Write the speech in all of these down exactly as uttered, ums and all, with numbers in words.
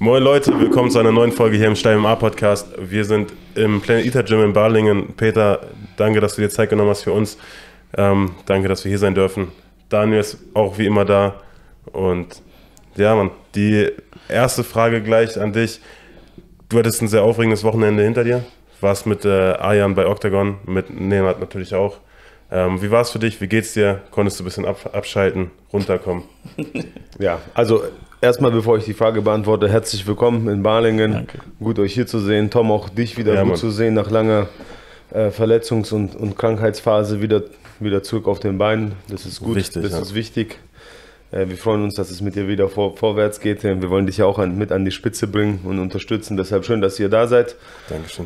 Moin Leute, willkommen zu einer neuen Folge hier im Stein M M A Podcast. Wir sind im Planet Eater Gym in Balingen. Peter, danke, dass du dir Zeit genommen hast für uns. Ähm, danke, dass wir hier sein dürfen. Daniel ist auch wie immer da. Und ja, Mann, die erste Frage gleich an dich. Du hattest ein sehr aufregendes Wochenende hinter dir. Warst mit äh, Arjan bei Octagon, mit Nenad natürlich auch. Ähm, wie war es für dich? Wie geht's dir? Konntest du ein bisschen ab, abschalten, runterkommen? Ja, also erstmal, bevor ich die Frage beantworte, herzlich willkommen in Balingen. Danke. Gut, euch hier zu sehen. Tom, auch dich wieder ja, gut Mann. zu sehen, nach langer äh, Verletzungs- und, und Krankheitsphase wieder, wieder zurück auf den Beinen. Das ist gut, wichtig, das ja. ist wichtig. Äh, wir freuen uns, dass es mit dir wieder vor, vorwärts geht. Wir wollen dich ja auch an, mit an die Spitze bringen und unterstützen. Deshalb schön, dass ihr da seid. Dankeschön.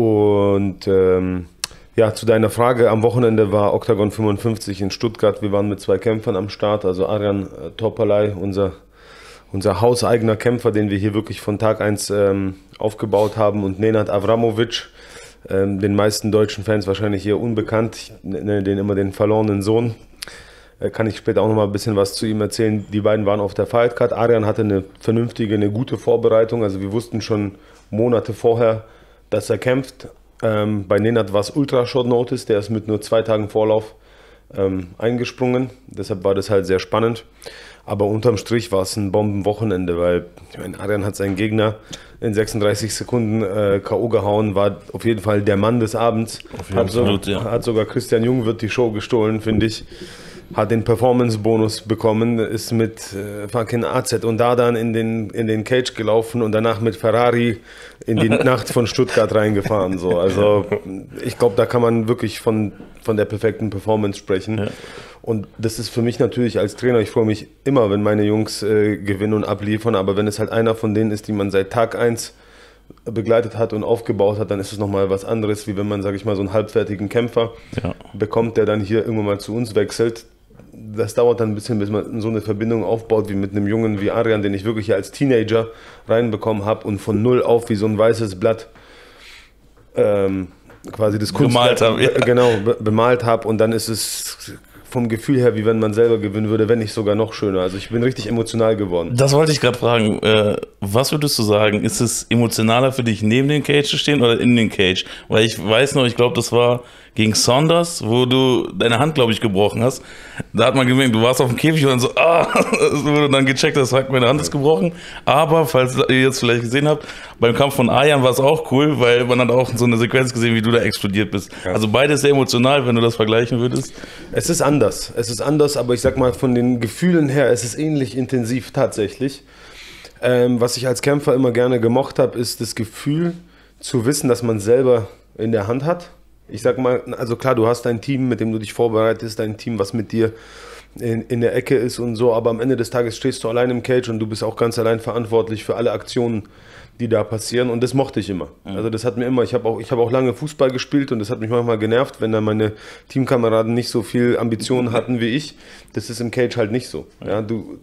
Und ähm, ja, zu deiner Frage, am Wochenende war Octagon fünfundfünfzig in Stuttgart. Wir waren mit zwei Kämpfern am Start, also Arjan äh, Topalay, unser, unser hauseigener Kämpfer, den wir hier wirklich von Tag eins ähm, aufgebaut haben, und Nenad Avramovic, ähm, den meisten deutschen Fans wahrscheinlich hier unbekannt. Ich nenne den immer den verlorenen Sohn. Äh, kann ich später auch noch mal ein bisschen was zu ihm erzählen. Die beiden waren auf der Fightcard. Arjan hatte eine vernünftige, eine gute Vorbereitung. Also wir wussten schon Monate vorher, dass er kämpft. Ähm, bei Nenad war es Ultra Short Notice, der ist mit nur zwei Tagen Vorlauf ähm, eingesprungen. Deshalb war das halt sehr spannend. Aber unterm Strich war es ein Bombenwochenende, weil ich meine, Arjan hat seinen Gegner in sechsunddreißig Sekunden äh, K O gehauen, war auf jeden Fall der Mann des Abends. Hat, so, Absolut, ja. hat sogar Christian Jungwirth die Show gestohlen, finde ich. Hat den Performance-Bonus bekommen, ist mit äh, fucking A Z und Dardan in den, in den Cage gelaufen und danach mit Ferrari in die Nacht von Stuttgart reingefahren. So. Also ich glaube, da kann man wirklich von, von der perfekten Performance sprechen. Ja. Und das ist für mich natürlich als Trainer, ich freue mich immer, wenn meine Jungs äh, gewinnen und abliefern, aber wenn es halt einer von denen ist, die man seit Tag eins begleitet hat und aufgebaut hat, dann ist es nochmal was anderes, wie wenn man, sage ich mal, so einen halbfertigen Kämpfer ja. bekommt, der dann hier irgendwann mal zu uns wechselt. Das dauert dann ein bisschen, bis man so eine Verbindung aufbaut, wie mit einem Jungen wie Arjan, den ich wirklich als Teenager reinbekommen habe und von null auf wie so ein weißes Blatt ähm, quasi das Kunstwerk bemalt habe, ja. genau, be bemalt habe, und dann ist es vom Gefühl her, wie wenn man selber gewinnen würde, wenn nicht sogar noch schöner. Also ich bin richtig emotional geworden. Das wollte ich gerade fragen. Äh, was würdest du sagen? Ist es emotionaler für dich, neben den Cage zu stehen oder in den Cage? Weil ich weiß noch, ich glaube, das war gegen Saunders, wo du deine Hand, glaube ich, gebrochen hast. Da hat man gemerkt, du warst auf dem Käfig und dann so, ah, es wurde dann gecheckt, das sagt, meine Hand ist gebrochen. Aber, falls ihr jetzt vielleicht gesehen habt, beim Kampf von Arjan war es auch cool, weil man hat auch so eine Sequenz gesehen, wie du da explodiert bist. Ja. Also beides sehr emotional, wenn du das vergleichen würdest. Es ist anders, es ist anders, aber ich sag mal, von den Gefühlen her, es ist ähnlich intensiv tatsächlich. Ähm, was ich als Kämpfer immer gerne gemocht habe, ist das Gefühl zu wissen, dass man selber in der Hand hat. Ich sag mal, also klar, du hast dein Team, mit dem du dich vorbereitest, dein Team, was mit dir in, in der Ecke ist und so, aber am Ende des Tages stehst du allein im Cage und du bist auch ganz allein verantwortlich für alle Aktionen, die da passieren, und das mochte ich immer. Mhm. Also das hat mir immer, ich habe auch, ich habe auch lange Fußball gespielt und das hat mich manchmal genervt, wenn dann meine Teamkameraden nicht so viel Ambitionen hatten wie ich. Das ist im Cage halt nicht so. Ja, du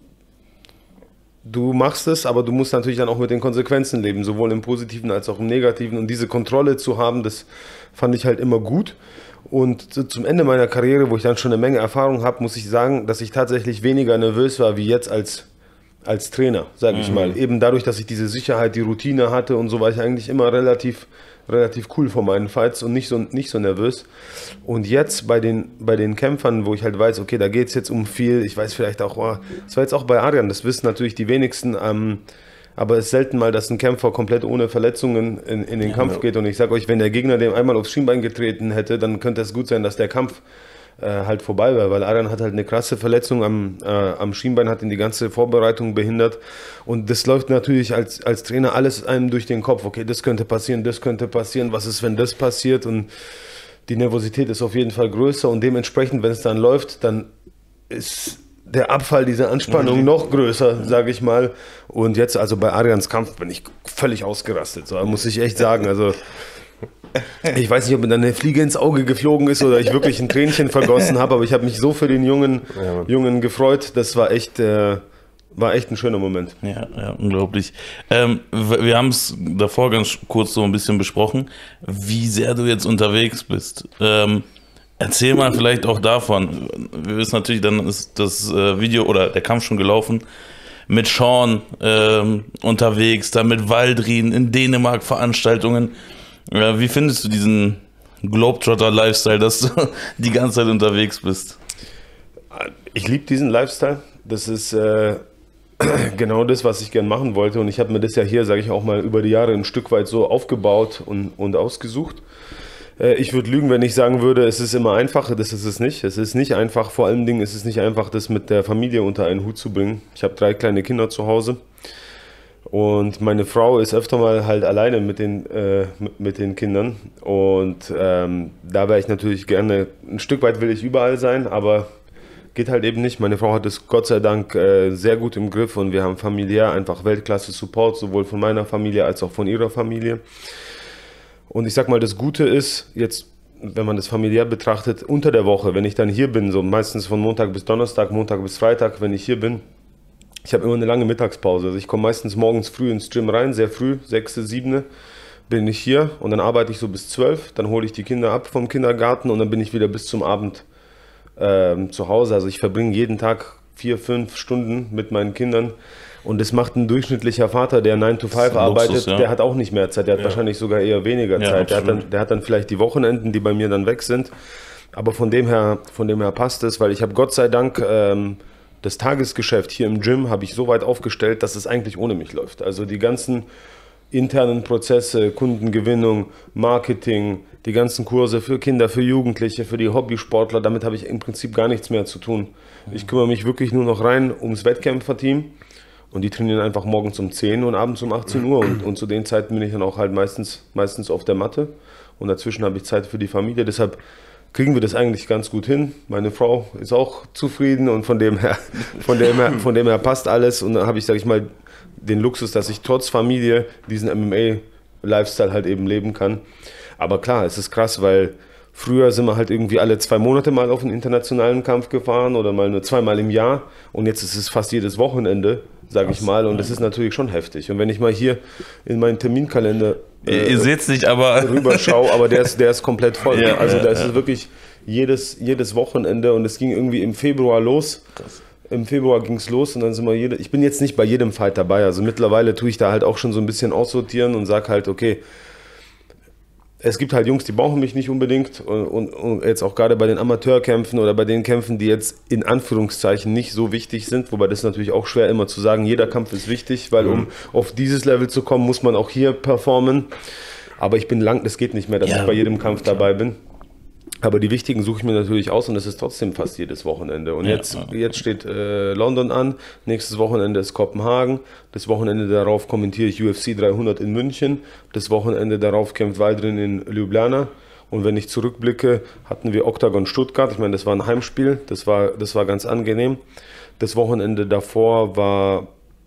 Du machst es, aber du musst natürlich dann auch mit den Konsequenzen leben, sowohl im Positiven als auch im Negativen. Und diese Kontrolle zu haben, das fand ich halt immer gut. Und zum Ende meiner Karriere, wo ich dann schon eine Menge Erfahrung habe, muss ich sagen, dass ich tatsächlich weniger nervös war wie jetzt als, als Trainer, sage ich mhm. mal. Eben dadurch, dass ich diese Sicherheit, die Routine hatte und so, war ich eigentlich immer relativ, relativ cool vor meinen Fights und nicht so, nicht so nervös. Und jetzt bei den, bei den Kämpfern, wo ich halt weiß, okay, da geht es jetzt um viel, ich weiß vielleicht auch, oh, das war jetzt auch bei Arjan, das wissen natürlich die wenigsten, ähm, aber es ist selten mal, dass ein Kämpfer komplett ohne Verletzungen in, in den ja, Kampf ja. geht. Und ich sage euch, wenn der Gegner dem einmal aufs Schienbein getreten hätte, dann könnte es gut sein, dass der Kampf äh, halt vorbei wäre, weil Arjan hat halt eine krasse Verletzung am, äh, am Schienbein, hat ihn die ganze Vorbereitung behindert. Und das läuft natürlich als, als Trainer alles einem durch den Kopf. Okay, das könnte passieren, das könnte passieren, was ist, wenn das passiert? Und die Nervosität ist auf jeden Fall größer, und dementsprechend, wenn es dann läuft, dann ist der Abfall dieser Anspannung noch größer, sage ich mal. Und jetzt, also bei Arjans Kampf, bin ich völlig ausgerastet, so, muss ich echt sagen. Also ich weiß nicht, ob mir dann eine Fliege ins Auge geflogen ist oder ich wirklich ein Tränchen vergossen habe, aber ich habe mich so für den Jungen, ja. Jungen gefreut. Das war echt, äh, war echt ein schöner Moment. Ja, ja, unglaublich. Ähm, wir haben es davor ganz kurz so ein bisschen besprochen, wie sehr du jetzt unterwegs bist. Ähm, erzähl mal vielleicht auch davon. Wir wissen natürlich, dann ist das Video oder der Kampf schon gelaufen. mit Sean ähm, unterwegs, dann mit Waldrin in Dänemark Veranstaltungen. Äh, wie findest du diesen Globetrotter-Lifestyle, dass du die ganze Zeit unterwegs bist? Ich liebe diesen Lifestyle. Das ist äh, genau das, was ich gern machen wollte. Und ich habe mir das ja hier, sage ich auch mal, über die Jahre ein Stück weit so aufgebaut und, und ausgesucht. Äh, ich würde lügen, wenn ich sagen würde, es ist immer einfach. Das ist es nicht. Es ist nicht einfach. Vor allen Dingen ist es nicht einfach, das mit der Familie unter einen Hut zu bringen. Ich habe drei kleine Kinder zu Hause. Und meine Frau ist öfter mal halt alleine mit den, äh, mit, mit den Kindern. Und ähm, da wäre ich natürlich gerne, ein Stück weit will ich überall sein, aber geht halt eben nicht. Meine Frau hat es Gott sei Dank äh, sehr gut im Griff und wir haben familiär einfach Weltklasse-Support, sowohl von meiner Familie als auch von ihrer Familie. Und ich sag mal, das Gute ist, jetzt, wenn man das familiär betrachtet, unter der Woche, wenn ich dann hier bin, so meistens von Montag bis Donnerstag, Montag bis Freitag, wenn ich hier bin, ich habe immer eine lange Mittagspause. Also ich komme meistens morgens früh ins Gym rein, sehr früh, sechs, sieben bin ich hier und dann arbeite ich so bis zwölf. Dann hole ich die Kinder ab vom Kindergarten und dann bin ich wieder bis zum Abend ähm, zu Hause. Also ich verbringe jeden Tag vier, fünf Stunden mit meinen Kindern. Und das macht ein durchschnittlicher Vater, der nine to five arbeitet, Luxus, ja. Der hat auch nicht mehr Zeit. Der hat ja. wahrscheinlich sogar eher weniger ja, Zeit. Der hat, dann, der hat dann vielleicht die Wochenenden, die bei mir dann weg sind. Aber von dem her, von dem her passt es, weil ich habe Gott sei Dank... Ähm, das Tagesgeschäft hier im Gym habe ich so weit aufgestellt, dass es eigentlich ohne mich läuft. Also die ganzen internen Prozesse, Kundengewinnung, Marketing, die ganzen Kurse für Kinder, für Jugendliche, für die Hobbysportler, damit habe ich im Prinzip gar nichts mehr zu tun. Ich kümmere mich wirklich nur noch rein ums Wettkämpferteam und die trainieren einfach morgens um zehn und abends um achtzehn Uhr und, und zu den Zeiten bin ich dann auch halt meistens, meistens auf der Matte und dazwischen habe ich Zeit für die Familie, deshalb kriegen wir das eigentlich ganz gut hin. Meine Frau ist auch zufrieden und von dem her, von dem her, von dem her passt alles. Und dann habe ich, sage ich mal, den Luxus, dass ich trotz Familie diesen M M A-Lifestyle halt eben leben kann. Aber klar, es ist krass, weil früher sind wir halt irgendwie alle zwei Monate mal auf einen internationalen Kampf gefahren oder mal nur zweimal im Jahr. Und jetzt ist es fast jedes Wochenende, sage ich mal. Und das ist natürlich schon heftig. Und wenn ich mal hier in meinen Terminkalender Ihr seht es nicht, aber rüberschau, aber der ist, der ist komplett voll. Ja, also ja, da ist ja. es wirklich jedes, jedes Wochenende und es ging irgendwie im Februar los. Krass. Im Februar ging es los und dann sind wir jede. Ich bin jetzt nicht bei jedem Fight dabei. Also mittlerweile tue ich da halt auch schon so ein bisschen aussortieren und sage halt, okay, es gibt halt Jungs, die brauchen mich nicht unbedingt und, und, und jetzt auch gerade bei den Amateurkämpfen oder bei den Kämpfen, die jetzt in Anführungszeichen nicht so wichtig sind, wobei das ist natürlich auch schwer immer zu sagen, jeder Kampf ist wichtig, weil mhm. um auf dieses Level zu kommen, muss man auch hier performen, aber ich bin lang, das geht nicht mehr, dass ja, ich bei jedem Kampf klar. dabei bin. Aber die wichtigen suche ich mir natürlich aus und das ist trotzdem fast jedes Wochenende. Und ja, jetzt, ja. jetzt steht äh, London an, nächstes Wochenende ist Kopenhagen, das Wochenende darauf kommentiere ich U F C dreihundert in München, das Wochenende darauf kämpft Waldrin in Ljubljana. Und wenn ich zurückblicke, hatten wir Octagon Stuttgart, ich meine, das war ein Heimspiel, das war, das war ganz angenehm. Das Wochenende davor war,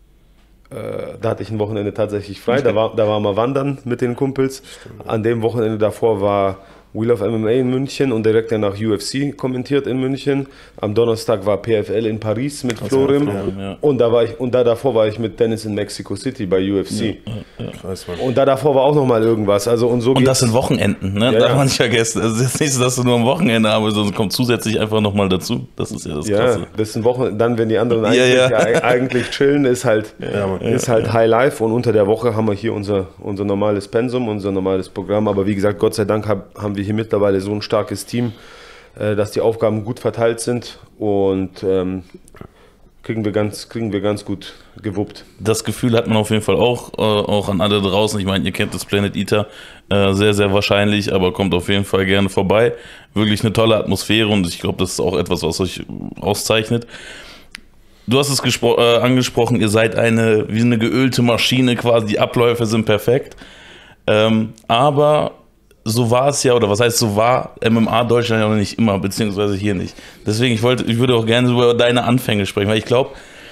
äh, da hatte ich ein Wochenende tatsächlich frei, da war, da war mal wandern mit den Kumpels. An dem Wochenende davor war Wheel of M M A in München und direkt danach U F C kommentiert in München. Am Donnerstag war P F L in Paris mit also Florim ja. und da war ich und da davor war ich mit Dennis in Mexico City bei U F C. Ja, ja, ja. Und da davor war auch noch mal irgendwas. Also und so und das sind Wochenenden, ne? Ja, Darf ja. man nicht vergessen. Also es ist nicht so, dass du nur am Wochenende arbeitest, sondern kommt zusätzlich einfach noch mal dazu. Das ist ja das Krasse. Ja, das sind Wochen. Dann wenn die anderen eigentlich, ja, ja. eigentlich chillen, ist halt ja, ist halt ja. High Life und unter der Woche haben wir hier unser unser normales Pensum, unser normales Programm. Aber wie gesagt, Gott sei Dank hab, haben wir hier mittlerweile so ein starkes Team, äh, dass die Aufgaben gut verteilt sind und ähm, kriegen wir ganz, kriegen wir ganz gut gewuppt. Das Gefühl hat man auf jeden Fall auch, äh, auch an alle draußen. Ich meine, ihr kennt das Planet Eater äh, sehr, sehr wahrscheinlich, aber kommt auf jeden Fall gerne vorbei. Wirklich eine tolle Atmosphäre und ich glaube, das ist auch etwas, was euch auszeichnet. Du hast es gespro- äh, angesprochen, ihr seid eine, wie eine geölte Maschine quasi, die Abläufe sind perfekt. Ähm, aber so war es ja, oder was heißt so war M M A Deutschland ja noch nicht immer, beziehungsweise hier nicht. Deswegen, ich wollte, ich würde auch gerne über deine Anfänge sprechen, weil ich glaube,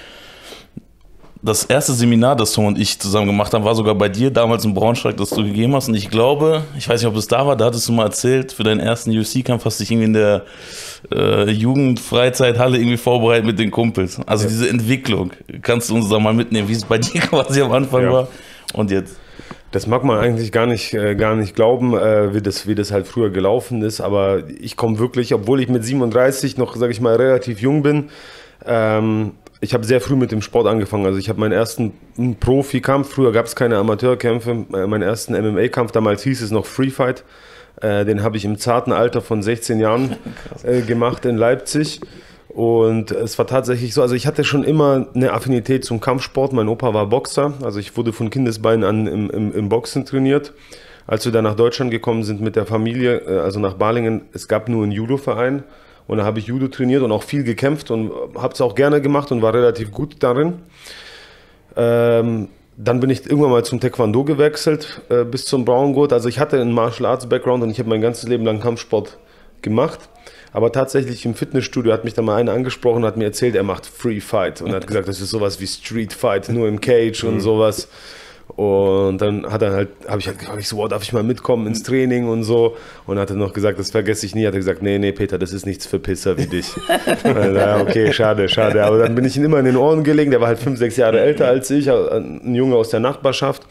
das erste Seminar, das Tom und ich zusammen gemacht haben, war sogar bei dir, damals in Braunschweig, das du gegeben hast. Und ich glaube, ich weiß nicht, ob es da war, da hattest du mal erzählt, für deinen ersten U F C-Kampf hast du dich irgendwie in der äh, Jugendfreizeithalle irgendwie vorbereitet mit den Kumpels. Also ja. diese Entwicklung, kannst du uns da mal mitnehmen, wie es bei dir quasi am Anfang ja. war und jetzt? Das mag man eigentlich gar nicht, äh, gar nicht glauben, äh, wie, das, wie das halt früher gelaufen ist, aber ich komme wirklich, obwohl ich mit siebenunddreißig noch, sage ich mal, relativ jung bin, ähm, ich habe sehr früh mit dem Sport angefangen. Also ich habe meinen ersten Profikampf, früher gab es keine Amateurkämpfe, meinen ersten M M A-Kampf, damals hieß es noch Free Fight. Äh, den habe ich im zarten Alter von sechzehn Jahren äh, gemacht in Leipzig. Und es war tatsächlich so, also ich hatte schon immer eine Affinität zum Kampfsport. Mein Opa war Boxer, also ich wurde von Kindesbeinen an im, im, im Boxen trainiert. Als wir dann nach Deutschland gekommen sind mit der Familie, also nach Balingen, es gab nur einen Judo-Verein und da habe ich Judo trainiert und auch viel gekämpft und habe es auch gerne gemacht und war relativ gut darin. Ähm, dann bin ich irgendwann mal zum Taekwondo gewechselt, äh, bis zum Braungurt. Also ich hatte einen Martial Arts Background und ich habe mein ganzes Leben lang Kampfsport gemacht. Aber tatsächlich im Fitnessstudio hat mich dann mal einer angesprochen und hat mir erzählt, er macht Free Fight und hat gesagt, das ist sowas wie Street Fight, nur im Cage und sowas. Und dann hat er halt, habe ich halt gefragt, ich so, wow, darf ich mal mitkommen ins Training und so. Und hat er noch gesagt, das vergesse ich nie. Hat er gesagt, nee, nee, Peter, das ist nichts für Pisser wie dich. Also, ja, okay, schade, schade. Aber dann bin ich ihm immer in den Ohren gelegen. Der war halt fünf, sechs Jahre älter als ich, ein Junge aus der Nachbarschaft.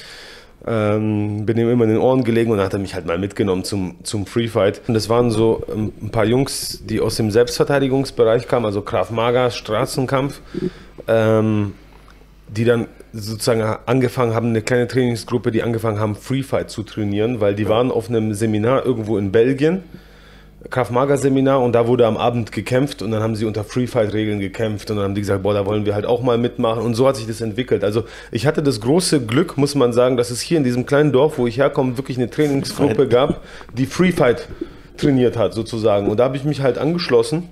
Ähm, bin ihm immer in den Ohren gelegen und dann hat er mich halt mal mitgenommen zum, zum Free Fight. Und das waren so ähm, ein paar Jungs, die aus dem Selbstverteidigungsbereich kamen, also Krav Maga, Straßenkampf, ähm, die dann sozusagen angefangen haben, eine kleine Trainingsgruppe, die angefangen haben, Free Fight zu trainieren, weil die waren auf einem Seminar irgendwo in Belgien, Krav Maga Seminar, und da wurde am Abend gekämpft und dann haben sie unter Free Fight Regeln gekämpft und dann haben die gesagt, boah, da wollen wir halt auch mal mitmachen und so hat sich das entwickelt. Also ich hatte das große Glück, muss man sagen, dass es hier in diesem kleinen Dorf, wo ich herkomme, wirklich eine Trainingsgruppe gab, die Free Fight trainiert hat sozusagen, und da habe ich mich halt angeschlossen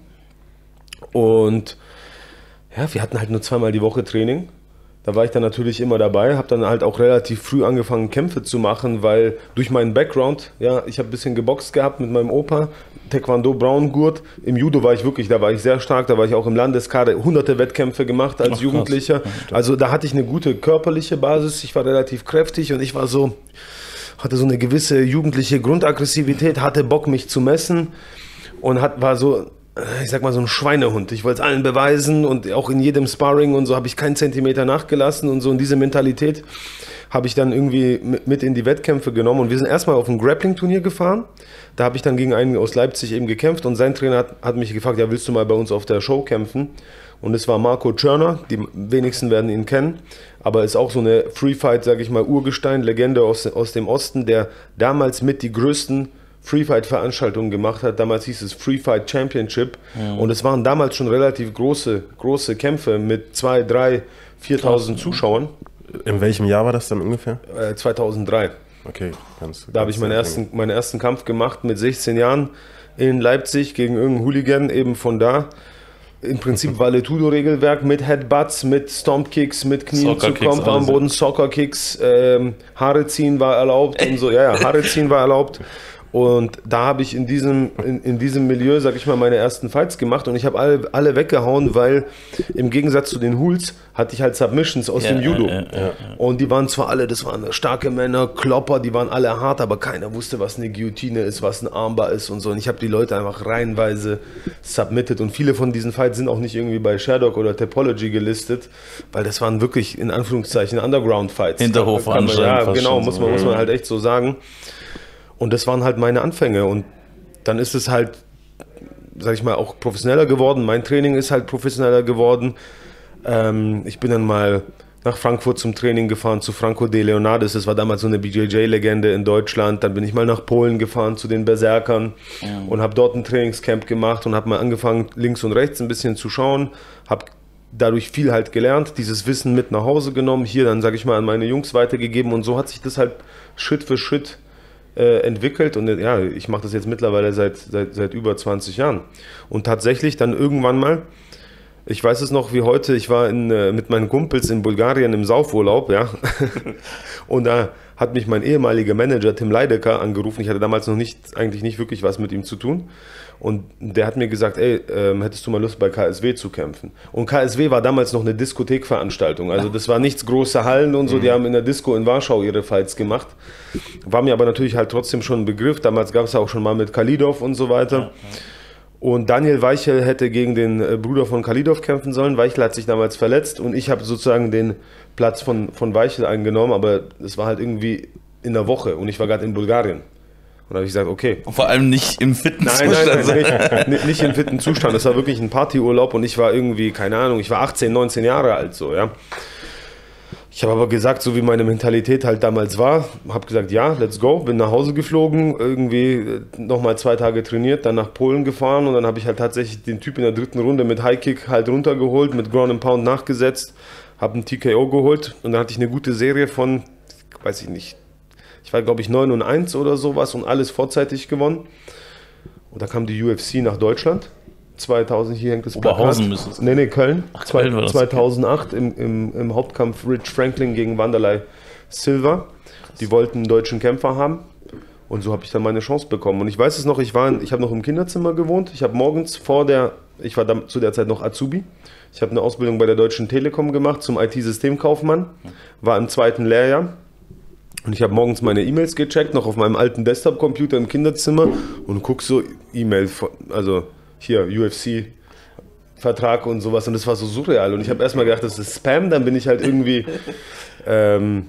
und ja, wir hatten halt nur zweimal die Woche Training. Da war ich dann natürlich immer dabei, habe dann halt auch relativ früh angefangen, Kämpfe zu machen, weil durch meinen Background, ja, ich habe ein bisschen geboxt gehabt mit meinem Opa, Taekwondo, Braungurt. Im Judo war ich wirklich, da war ich sehr stark, da war ich auch im Landeskader, hunderte Wettkämpfe gemacht als Ach, Jugendlicher. Also da hatte ich eine gute körperliche Basis, ich war relativ kräftig und ich war so, hatte so eine gewisse jugendliche Grundaggressivität, hatte Bock, mich zu messen und hat, war so, ich sag mal, so ein Schweinehund. Ich wollte es allen beweisen und auch in jedem Sparring und so habe ich keinen Zentimeter nachgelassen und so. Und diese Mentalität habe ich dann irgendwie mit in die Wettkämpfe genommen. Und wir sind erstmal auf ein Grappling-Turnier gefahren. Da habe ich dann gegen einen aus Leipzig eben gekämpft und sein Trainer hat, hat mich gefragt, ja, willst du mal bei uns auf der Show kämpfen? Und es war Marco Czerner, die wenigsten werden ihn kennen, aber ist auch so eine Free Fight, sage ich mal, Urgestein, Legende aus, aus dem Osten, der damals mit die größten Free Fight Veranstaltungen gemacht hat. Damals hieß es Free Fight Championship. Ja. Und es waren damals schon relativ große, große Kämpfe mit zwei, drei, viertausend Zuschauern. In welchem Jahr war das dann ungefähr? Äh, zweitausenddrei. Okay, ganz, Da habe ich meinen ersten, meinen ersten Kampf gemacht mit sechzehn Jahren in Leipzig gegen irgendeinen Hooligan, eben von da. Im Prinzip Vale-Tudo-Regelwerk mit Headbutts, mit Stompkicks, mit Knien zu Kopf am Boden, Soccer-Kicks, ähm, Haare ziehen war erlaubt und so. Ja, ja, Haare ziehen war erlaubt. Und da habe ich in diesem, in, in diesem Milieu, sag ich mal, meine ersten Fights gemacht und ich habe alle, alle weggehauen, weil im Gegensatz zu den Hools hatte ich halt Submissions aus ja, dem Judo. Ja, ja, ja. Und die waren zwar alle, das waren starke Männer, Klopper, die waren alle hart, aber keiner wusste, was eine Guillotine ist, was ein Armbar ist und so. Und ich habe die Leute einfach reihenweise submitted. Und viele von diesen Fights sind auch nicht irgendwie bei Sherdog oder Topology gelistet, weil das waren wirklich in Anführungszeichen Underground-Fights. Hinterhofveranstaltungen. Ja, genau, muss man, muss man halt echt so sagen. Und das waren halt meine Anfänge und dann ist es halt, sag ich mal, auch professioneller geworden. Mein Training ist halt professioneller geworden. Ähm, ich bin dann mal nach Frankfurt zum Training gefahren, zu Franco De Leonardis. Das war damals so eine B J J-Legende in Deutschland. Dann bin ich mal nach Polen gefahren zu den Berserkern ja. und habe dort ein Trainingscamp gemacht und habe mal angefangen, links und rechts ein bisschen zu schauen. Habe dadurch viel halt gelernt, dieses Wissen mit nach Hause genommen, hier dann, sag ich mal, an meine Jungs weitergegeben und so hat sich das halt Schritt für Schritt Äh, entwickelt und ja, ich mache das jetzt mittlerweile seit, seit, seit über zwanzig Jahren. Und tatsächlich dann irgendwann mal, ich weiß es noch wie heute, ich war in, äh, mit meinen Kumpels in Bulgarien im Saufurlaub, ja, und da hat mich mein ehemaliger Manager Tim Leidecker angerufen, ich hatte damals noch nicht, eigentlich nicht wirklich was mit ihm zu tun. Und der hat mir gesagt, ey, ähm, hättest du mal Lust bei K S W zu kämpfen? Und K S W war damals noch eine Diskothekveranstaltung. Also das war nichts große Hallen und so. Die haben in der Disco in Warschau ihre Fights gemacht. War mir aber natürlich halt trotzdem schon ein Begriff. Damals gab es ja auch schon mal mit Khalidov und so weiter. Ja, ja. Und Daniel Weichel hätte gegen den Bruder von Khalidov kämpfen sollen. Weichel hat sich damals verletzt und ich habe sozusagen den Platz von, von Weichel eingenommen. Aber es war halt irgendwie in der Woche und ich war gerade in Bulgarien. Und da habe ich gesagt, okay. Vor allem nicht im fitten Nein, Zustand. nein, nein, nicht, nicht im fitten Zustand. Das war wirklich ein Partyurlaub und ich war irgendwie, keine Ahnung, ich war achtzehn, neunzehn Jahre alt so, ja. Ich habe aber gesagt, so wie meine Mentalität halt damals war, habe gesagt, ja, let's go, bin nach Hause geflogen, irgendwie nochmal zwei Tage trainiert, dann nach Polen gefahren und dann habe ich halt tatsächlich den Typ in der dritten Runde mit Highkick halt runtergeholt, mit Ground and Pound nachgesetzt, habe einen T K O geholt und dann hatte ich eine gute Serie von, weiß ich nicht, ich war glaube ich neun und eins oder sowas und alles vorzeitig gewonnen. Und da kam die U F C nach Deutschland. zweitausend, hier hängt das Oberhausen müsste es. Nee, nee, Köln. Ach, Köln war das. zweitausendacht im, im, im Hauptkampf Rich Franklin gegen Wanderlei Silva. Die wollten einen deutschen Kämpfer haben. Und so habe ich dann meine Chance bekommen. Und ich weiß es noch, ich, war in, ich habe noch im Kinderzimmer gewohnt. Ich habe morgens vor der, ich war dann zu der Zeit noch Azubi. Ich habe eine Ausbildung bei der Deutschen Telekom gemacht zum I T-Systemkaufmann. War im zweiten Lehrjahr. Und ich habe morgens meine E-Mails gecheckt, noch auf meinem alten Desktop-Computer im Kinderzimmer. Und guck so E-Mail, also... hier, U F C-Vertrag und sowas und das war so surreal und ich habe erstmal gedacht, das ist Spam, dann bin ich halt irgendwie, ähm,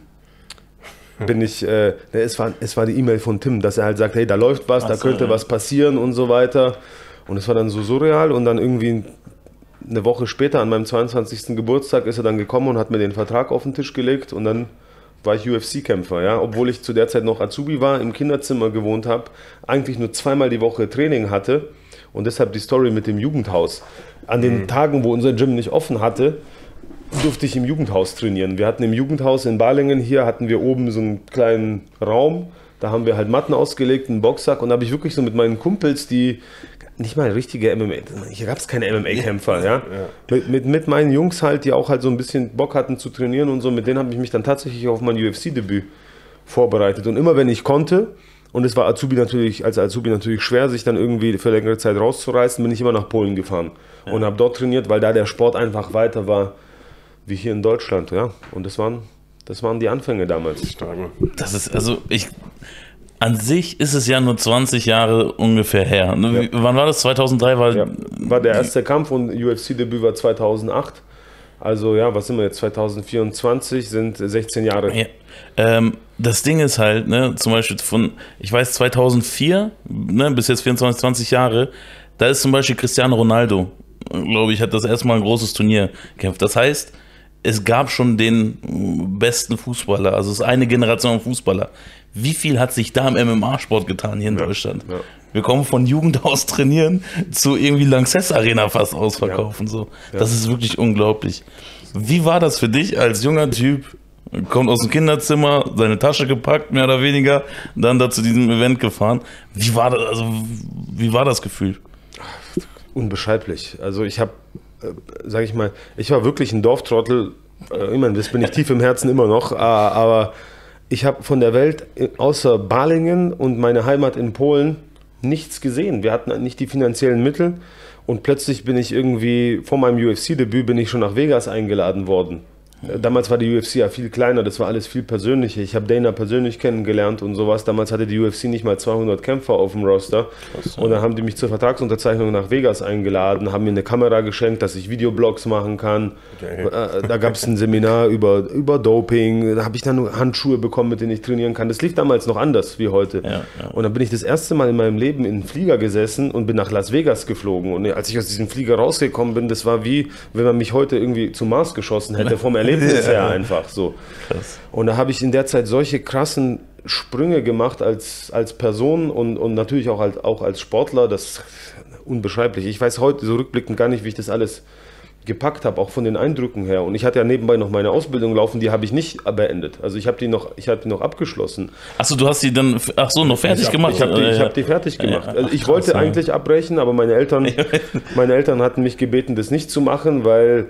bin ich, äh, es war, es war die E-Mail von Tim, dass er halt sagt, hey, da läuft was, Ach da so, könnte ja. was passieren und so weiter und es war dann so surreal und dann irgendwie eine Woche später, an meinem zweiundzwanzigsten Geburtstag, ist er dann gekommen und hat mir den Vertrag auf den Tisch gelegt und dann war ich U F C-Kämpfer, ja, obwohl ich zu der Zeit noch Azubi war, im Kinderzimmer gewohnt habe, eigentlich nur zweimal die Woche Training hatte. Und deshalb die Story mit dem Jugendhaus. An den mhm. Tagen, wo unser Gym nicht offen hatte, durfte ich im Jugendhaus trainieren. Wir hatten im Jugendhaus in Balingen, hier hatten wir oben so einen kleinen Raum. Da haben wir halt Matten ausgelegt, einen Boxsack. Und da habe ich wirklich so mit meinen Kumpels, die nicht mal richtige M M A, hier gab es keine M M A-Kämpfer, ja. ja. Mit, mit, mit meinen Jungs halt, die auch halt so ein bisschen Bock hatten zu trainieren und so, mit denen habe ich mich dann tatsächlich auf mein U F C-Debüt vorbereitet. Und immer wenn ich konnte, und es war Azubi natürlich, als Azubi natürlich schwer, sich dann irgendwie für längere Zeit rauszureißen, bin ich immer nach Polen gefahren ja. und habe dort trainiert, weil da der Sport einfach weiter war wie hier in Deutschland, ja. Und das waren, das waren die Anfänge damals. Das ist, also ich, an sich ist es ja nur zwanzig Jahre ungefähr her. Ja. Wann war das? zweitausenddrei war, ja. war der erste Kampf und U F C-Debüt war zweitausendacht. Also ja, was sind wir jetzt? zweitausendvierundzwanzig sind sechzehn Jahre. Ja. Ähm, das Ding ist halt, ne, zum Beispiel von, ich weiß, zweitausendvier, ne, bis jetzt vierundzwanzig, zwanzig Jahre, da ist zum Beispiel Cristiano Ronaldo, glaube ich, hat das erstmal ein großes Turnier gekämpft. Das heißt, es gab schon den besten Fußballer, also es ist eine Generation Fußballer. Wie viel hat sich da im M M A-Sport getan hier in ja, Deutschland? Ja. Wir kommen von Jugend aus trainieren zu irgendwie Lanxess Arena fast ausverkaufen. Ja. So. Ja. Das ist wirklich unglaublich. Wie war das für dich als junger Typ? Kommt aus dem Kinderzimmer, seine Tasche gepackt, mehr oder weniger, dann da zu diesem Event gefahren. Wie war das, also, wie war das Gefühl? Unbeschreiblich. Also ich habe, äh, sage ich mal, ich war wirklich ein Dorftrottel. Äh, ich meine, das bin ich tief im Herzen immer noch, äh, aber ich habe von der Welt außer Balingen und meine Heimat in Polen nichts gesehen. Wir hatten nicht die finanziellen Mittel und plötzlich bin ich irgendwie, vor meinem U F C-Debüt bin ich schon nach Vegas eingeladen worden. Damals war die U F C ja viel kleiner, das war alles viel persönlicher. Ich habe Dana persönlich kennengelernt und sowas. Damals hatte die U F C nicht mal zweihundert Kämpfer auf dem Roster. Krass, ja. Und dann haben die mich zur Vertragsunterzeichnung nach Vegas eingeladen, haben mir eine Kamera geschenkt, dass ich Videoblogs machen kann. Okay. Da gab es ein Seminar über, über Doping, da habe ich dann Handschuhe bekommen, mit denen ich trainieren kann. Das lief damals noch anders wie heute. Ja, ja. Und dann bin ich das erste Mal in meinem Leben in einen Flieger gesessen und bin nach Las Vegas geflogen. Und als ich aus diesem Flieger rausgekommen bin, das war wie, wenn man mich heute irgendwie zum Mars geschossen hätte, vom Erleben. Ist ja einfach so. Krass. Und da habe ich in der Zeit solche krassen Sprünge gemacht als, als Person und, und natürlich auch als, auch als Sportler. Das ist unbeschreiblich. Ich weiß heute so rückblickend gar nicht, wie ich das alles gepackt habe, auch von den Eindrücken her. Und ich hatte ja nebenbei noch meine Ausbildung laufen, die habe ich nicht beendet. Also ich habe die noch, ich habe die noch abgeschlossen. Achso, du hast die dann, ach so, noch fertig ich hab, gemacht? Ich habe die, ich hab die fertig gemacht. Also ich wollte eigentlich abbrechen, aber meine Eltern, meine Eltern hatten mich gebeten, das nicht zu machen, weil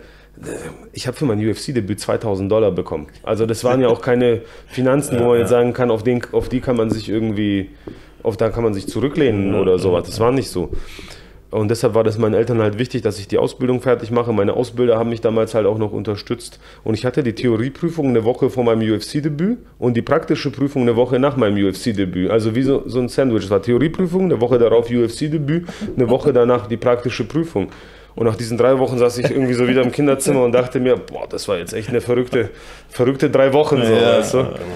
ich habe für mein U F C-Debüt zweitausend Dollar bekommen. Also das waren ja auch keine Finanzen, wo man jetzt sagen kann, auf, den, auf die kann man sich irgendwie, auf da kann man sich zurücklehnen oder sowas. Das war nicht so. Und deshalb war das meinen Eltern halt wichtig, dass ich die Ausbildung fertig mache. Meine Ausbilder haben mich damals halt auch noch unterstützt. Und ich hatte die Theorieprüfung eine Woche vor meinem U F C-Debüt und die praktische Prüfung eine Woche nach meinem U F C-Debüt. Also wie so, so ein Sandwich. Es war Theorieprüfung, eine Woche darauf U F C-Debüt, eine Woche danach die praktische Prüfung. Und nach diesen drei Wochen saß ich irgendwie so wieder im Kinderzimmer und dachte mir, boah, das war jetzt echt eine verrückte, verrückte drei Wochen. So, ja, weißt du?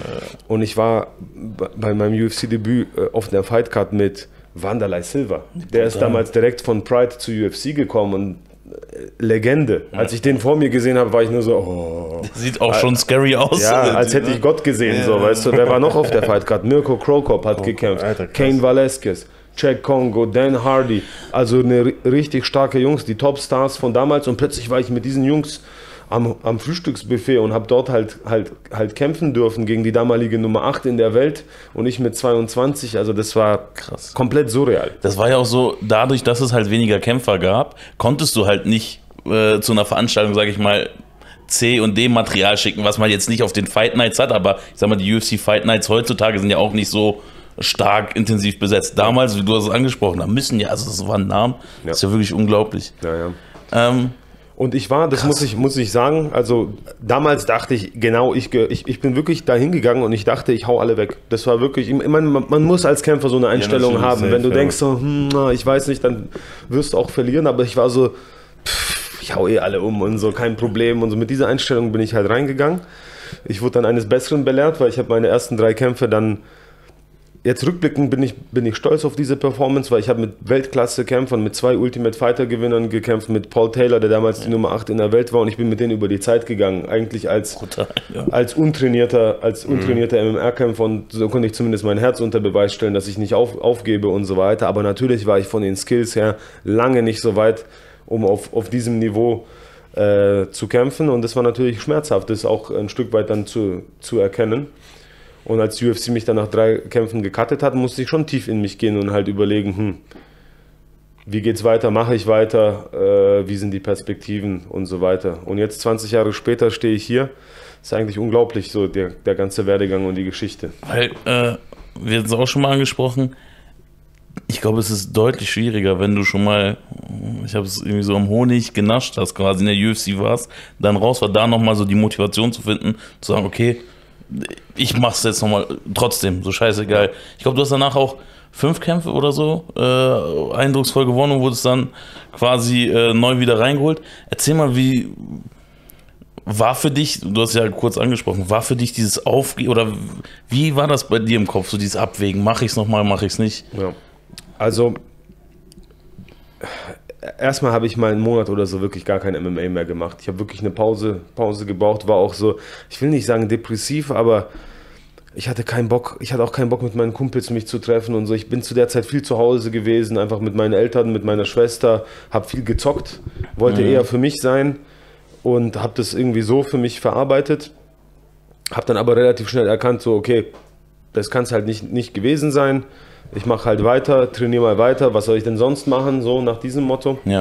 Und ich war bei meinem U F C-Debüt auf der Fightcard mit Wanderlei Silva. Der ist damals direkt von Pride zu U F C gekommen und Legende. Als ich den vor mir gesehen habe, war ich nur so, oh. Sieht auch schon scary aus. Ja, als hätte ich Gott gesehen, ja. so, weißt du. Der war noch auf der Fightcard. Mirko Krokop hat oh, gekämpft. Alter, Cain Velasquez, Cheick Kongo, Dan Hardy. Also eine richtig starke Jungs, die Topstars von damals. Und plötzlich war ich mit diesen Jungs am, am Frühstücksbuffet und habe dort halt, halt, halt kämpfen dürfen gegen die damalige Nummer acht in der Welt und ich mit zweiundzwanzig, also das war krass, komplett surreal. Das war ja auch so, dadurch, dass es halt weniger Kämpfer gab, konntest du halt nicht äh, zu einer Veranstaltung, sage ich mal, C und D Material schicken, was man jetzt nicht auf den Fight Nights hat, aber ich sag mal, die U F C Fight Nights heutzutage sind ja auch nicht so stark intensiv besetzt. Damals, wie du hast es angesprochen, da müssen ja, also das waren Namen, ja. Das ist ja wirklich unglaublich. Ja, ja. Ähm, Und ich war, das muss ich, muss ich sagen, also damals dachte ich, genau, ich, ich, ich bin wirklich da hingegangen und ich dachte, ich hau alle weg. Das war wirklich, ich meine, man, man muss als Kämpfer so eine Einstellung ja, haben. Safe, Wenn du ja. denkst so, hm, ich weiß nicht, dann wirst du auch verlieren, aber ich war so, pff, ich hau eh alle um und so, kein Problem. Und so mit dieser Einstellung bin ich halt reingegangen. Ich wurde dann eines Besseren belehrt, weil ich habe meine ersten drei Kämpfe dann, jetzt rückblickend bin ich, bin ich stolz auf diese Performance, weil ich habe mit Weltklasse-Kämpfern, mit zwei Ultimate-Fighter-Gewinnern gekämpft, mit Paul Taylor, der damals ja. die Nummer acht in der Welt war, und ich bin mit denen über die Zeit gegangen, eigentlich als, Brutal, ja. als untrainierter, als untrainierter mhm. M M A-Kämpfer, und so konnte ich zumindest mein Herz unter Beweis stellen, dass ich nicht auf, aufgebe und so weiter, aber natürlich war ich von den Skills her lange nicht so weit, um auf, auf diesem Niveau äh, zu kämpfen, und das war natürlich schmerzhaft, das auch ein Stück weit dann zu, zu erkennen. Und als U F C mich dann nach drei Kämpfen gecuttet hat, musste ich schon tief in mich gehen und halt überlegen, hm, wie geht's weiter, mache ich weiter, äh, wie sind die Perspektiven und so weiter. Und jetzt zwanzig Jahre später stehe ich hier. Das ist eigentlich unglaublich, so der, der ganze Werdegang und die Geschichte. Weil, äh, wir haben es auch schon mal angesprochen, ich glaube, es ist deutlich schwieriger, wenn du schon mal, ich habe es irgendwie so am Honig genascht hast, quasi in der U F C warst, dann raus war, da nochmal so die Motivation zu finden, zu sagen, okay, ich mach's jetzt nochmal trotzdem, so scheißegal. Ich glaube, du hast danach auch fünf Kämpfe oder so äh, eindrucksvoll gewonnen und wurdest dann quasi äh, neu wieder reingeholt. Erzähl mal, wie war für dich, du hast ja kurz angesprochen, war für dich dieses Aufgehen, oder wie war das bei dir im Kopf, so dieses Abwägen, mache ich es nochmal, mache ich es nicht? Ja. Also, erstmal habe ich mal einen Monat oder so wirklich gar kein M M A mehr gemacht. Ich habe wirklich eine Pause, Pause gebraucht, war auch so, ich will nicht sagen depressiv, aber ich hatte keinen Bock, ich hatte auch keinen Bock mit meinen Kumpels mich zu treffen und so. Ich bin zu der Zeit viel zu Hause gewesen, einfach mit meinen Eltern, mit meiner Schwester, habe viel gezockt, wollte mhm. eher für mich sein und habe das irgendwie so für mich verarbeitet. Habe dann aber relativ schnell erkannt, so okay, das kann es halt nicht, nicht gewesen sein. Ich mache halt weiter, trainiere mal weiter, was soll ich denn sonst machen, so nach diesem Motto. Ja.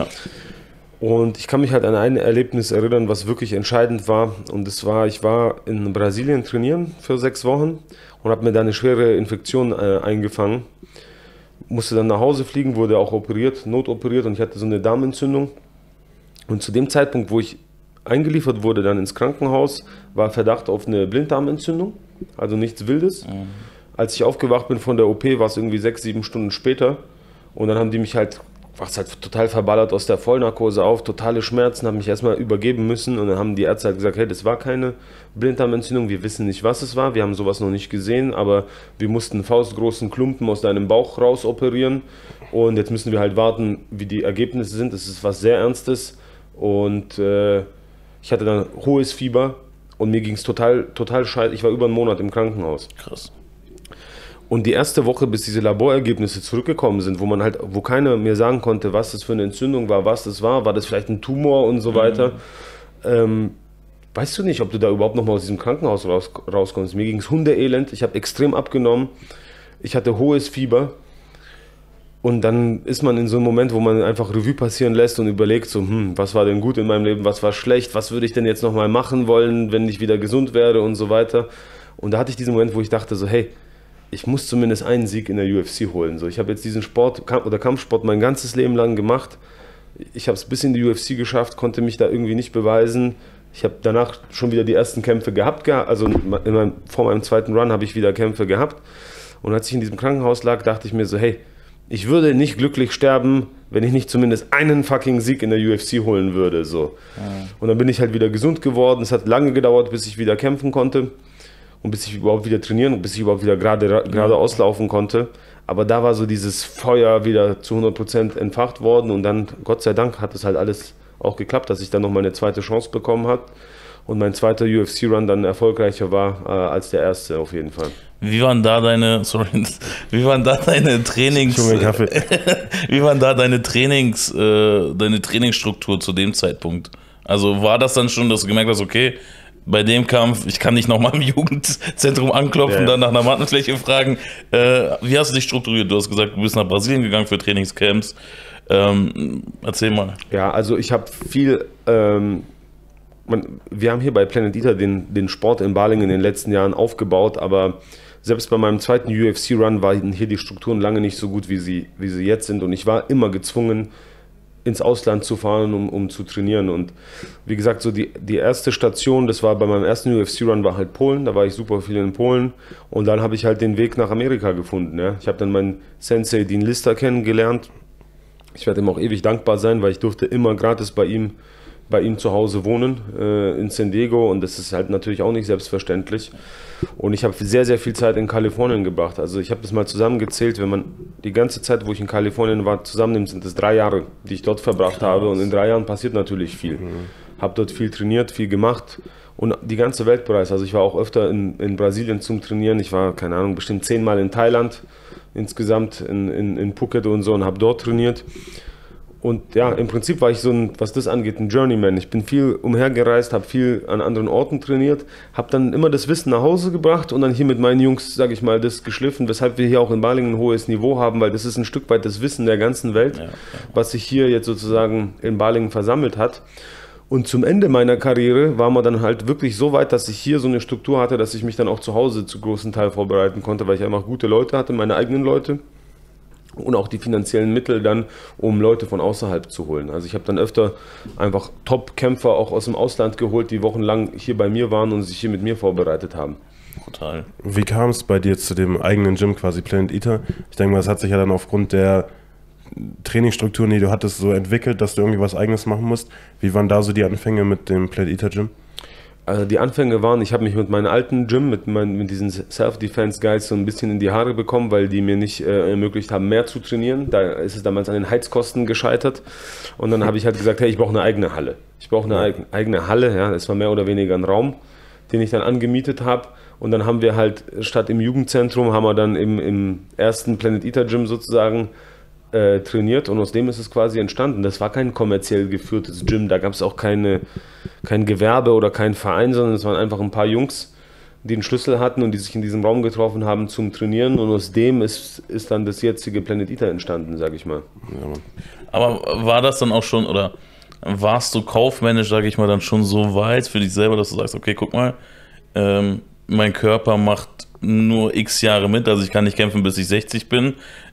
Und ich kann mich halt an ein Erlebnis erinnern, was wirklich entscheidend war. Und das war, ich war in Brasilien trainieren für sechs Wochen und habe mir da eine schwere Infektion äh, eingefangen. Musste dann nach Hause fliegen, wurde auch operiert, notoperiert, und ich hatte so eine Darmentzündung. Und zu dem Zeitpunkt, wo ich eingeliefert wurde dann ins Krankenhaus, war Verdacht auf eine Blinddarmentzündung, also nichts Wildes. Mhm. Als ich aufgewacht bin von der O P, war es irgendwie sechs, sieben Stunden später, und dann haben die mich halt, wach's halt total verballert aus der Vollnarkose auf, totale Schmerzen, haben mich erstmal übergeben müssen, und dann haben die Ärzte halt gesagt, hey, das war keine Blinddarmentzündung, wir wissen nicht, was es war, wir haben sowas noch nicht gesehen, aber wir mussten einen faustgroßen Klumpen aus deinem Bauch raus operieren, und jetzt müssen wir halt warten, wie die Ergebnisse sind. Das ist was sehr Ernstes, und äh, ich hatte dann hohes Fieber und mir ging es total, total scheiße, ich war über einen Monat im Krankenhaus. Krass. Und die erste Woche, bis diese Laborergebnisse zurückgekommen sind, wo man halt, wo keiner mir sagen konnte, was das für eine Entzündung war, was das war, war das vielleicht ein Tumor und so weiter, mhm. ähm, weißt du nicht, ob du da überhaupt noch mal aus diesem Krankenhaus raus, rauskommst. Mir ging es hundeelend, ich habe extrem abgenommen, ich hatte hohes Fieber, und dann ist man in so einem Moment, wo man einfach Revue passieren lässt und überlegt, so, hm, was war denn gut in meinem Leben, was war schlecht, was würde ich denn jetzt noch mal machen wollen, wenn ich wieder gesund wäre und so weiter. Und da hatte ich diesen Moment, wo ich dachte so, hey, ich muss zumindest einen Sieg in der U F C holen. So, ich habe jetzt diesen Sport oder Kampfsport mein ganzes Leben lang gemacht. Ich habe es bis in die U F C geschafft, konnte mich da irgendwie nicht beweisen. Ich habe danach schon wieder die ersten Kämpfe gehabt. Also in meinem, vor meinem zweiten Run habe ich wieder Kämpfe gehabt. Und als ich in diesem Krankenhaus lag, dachte ich mir so, hey, ich würde nicht glücklich sterben, wenn ich nicht zumindest einen fucking Sieg in der U F C holen würde. So. Ja. Und dann bin ich halt wieder gesund geworden. Es hat lange gedauert, bis ich wieder kämpfen konnte. und bis ich überhaupt wieder trainieren und bis ich überhaupt wieder gerade, gerade auslaufen konnte. Aber da war so dieses Feuer wieder zu hundert Prozent entfacht worden und dann, Gott sei Dank, hat es halt alles auch geklappt, dass ich dann nochmal eine zweite Chance bekommen habe und mein zweiter U F C-Run dann erfolgreicher war äh, als der erste auf jeden Fall. Wie waren da deine, sorry, wie waren da deine Trainings, wie waren da deine Trainings, äh, deine Trainingsstruktur zu dem Zeitpunkt? Also war das dann schon, dass du gemerkt hast, okay, bei dem Kampf, ich kann nicht nochmal im Jugendzentrum anklopfen, ja. dann nach einer Mattenfläche fragen. Äh, wie hast du dich strukturiert? Du hast gesagt, du bist nach Brasilien gegangen für Trainingscamps. Ähm, erzähl mal. Ja, also ich habe viel, ähm, man, wir haben hier bei Planet Eater den, den Sport in Balingen in den letzten Jahren aufgebaut, aber selbst bei meinem zweiten U F C-Run waren hier die Strukturen lange nicht so gut, wie sie, wie sie jetzt sind und ich war immer gezwungen, ins Ausland zu fahren, um, um zu trainieren. Und wie gesagt, so die, die erste Station, das war bei meinem ersten U F C-Run, war halt Polen. Da war ich super viel in Polen. Und dann habe ich halt den Weg nach Amerika gefunden. Ja. Ich habe dann meinen Sensei Dean Lister kennengelernt. Ich werde ihm auch ewig dankbar sein, weil ich durfte immer gratis bei ihm, bei ihm zu Hause wohnen, äh, in San Diego. Und das ist halt natürlich auch nicht selbstverständlich. Und ich habe sehr, sehr viel Zeit in Kalifornien gebracht. Also ich habe das mal zusammengezählt, wenn man die ganze Zeit, wo ich in Kalifornien war, zusammennimmt, sind es drei Jahre, die ich dort verbracht habe. Und in drei Jahren passiert natürlich viel. Mhm. Habe dort viel trainiert, viel gemacht und die ganze Welt bereist. Also ich war auch öfter in, in Brasilien zum Trainieren. Ich war, keine Ahnung, bestimmt zehnmal in Thailand insgesamt, in, in, in Phuket und so und habe dort trainiert. Und ja, im Prinzip war ich so ein, was das angeht, ein Journeyman. Ich bin viel umhergereist, habe viel an anderen Orten trainiert, habe dann immer das Wissen nach Hause gebracht und dann hier mit meinen Jungs, sage ich mal, das geschliffen, weshalb wir hier auch in Balingen ein hohes Niveau haben, weil das ist ein Stück weit das Wissen der ganzen Welt, ja, ja. was sich hier jetzt sozusagen in Balingen versammelt hat. Und zum Ende meiner Karriere war man dann halt wirklich so weit, dass ich hier so eine Struktur hatte, dass ich mich dann auch zu Hause zu großen Teil vorbereiten konnte, weil ich einfach gute Leute hatte, meine eigenen Leute. Und auch die finanziellen Mittel dann, um Leute von außerhalb zu holen. Also ich habe dann öfter einfach Top-Kämpfer auch aus dem Ausland geholt, die wochenlang hier bei mir waren und sich hier mit mir vorbereitet haben. Total. Wie kam es bei dir zu dem eigenen Gym, quasi Planet Eater? Ich denke mal, das hat sich ja dann aufgrund der Trainingsstrukturen, die du hattest, so entwickelt, dass du irgendwie was Eigenes machen musst. Wie waren da so die Anfänge mit dem Planet Eater Gym? Also die Anfänge waren, ich habe mich mit meinem alten Gym, mit, mein, mit diesen Self-Defense-Guys so ein bisschen in die Haare bekommen, weil die mir nicht äh, ermöglicht haben, mehr zu trainieren. Da ist es damals an den Heizkosten gescheitert. Und dann habe ich halt gesagt, hey, ich brauche eine eigene Halle. Ich brauche eine ja. eigene Halle, ja, das war mehr oder weniger ein Raum, den ich dann angemietet habe. Und dann haben wir halt, statt im Jugendzentrum, haben wir dann im, im ersten Planet Eater Gym sozusagen äh, trainiert und aus dem ist es quasi entstanden. Das war kein kommerziell geführtes Gym, da gab es auch keine, kein Gewerbe oder kein Verein, sondern es waren einfach ein paar Jungs, die einen Schlüssel hatten und die sich in diesem Raum getroffen haben zum Trainieren und aus dem ist, ist dann das jetzige Planet Eater entstanden, sage ich mal. Ja, aber war das dann auch schon, oder warst du kaufmännisch, sage ich mal, dann schon so weit für dich selber, dass du sagst, okay, guck mal, ähm, mein Körper macht nur x Jahre mit, also ich kann nicht kämpfen, bis ich sechzig bin.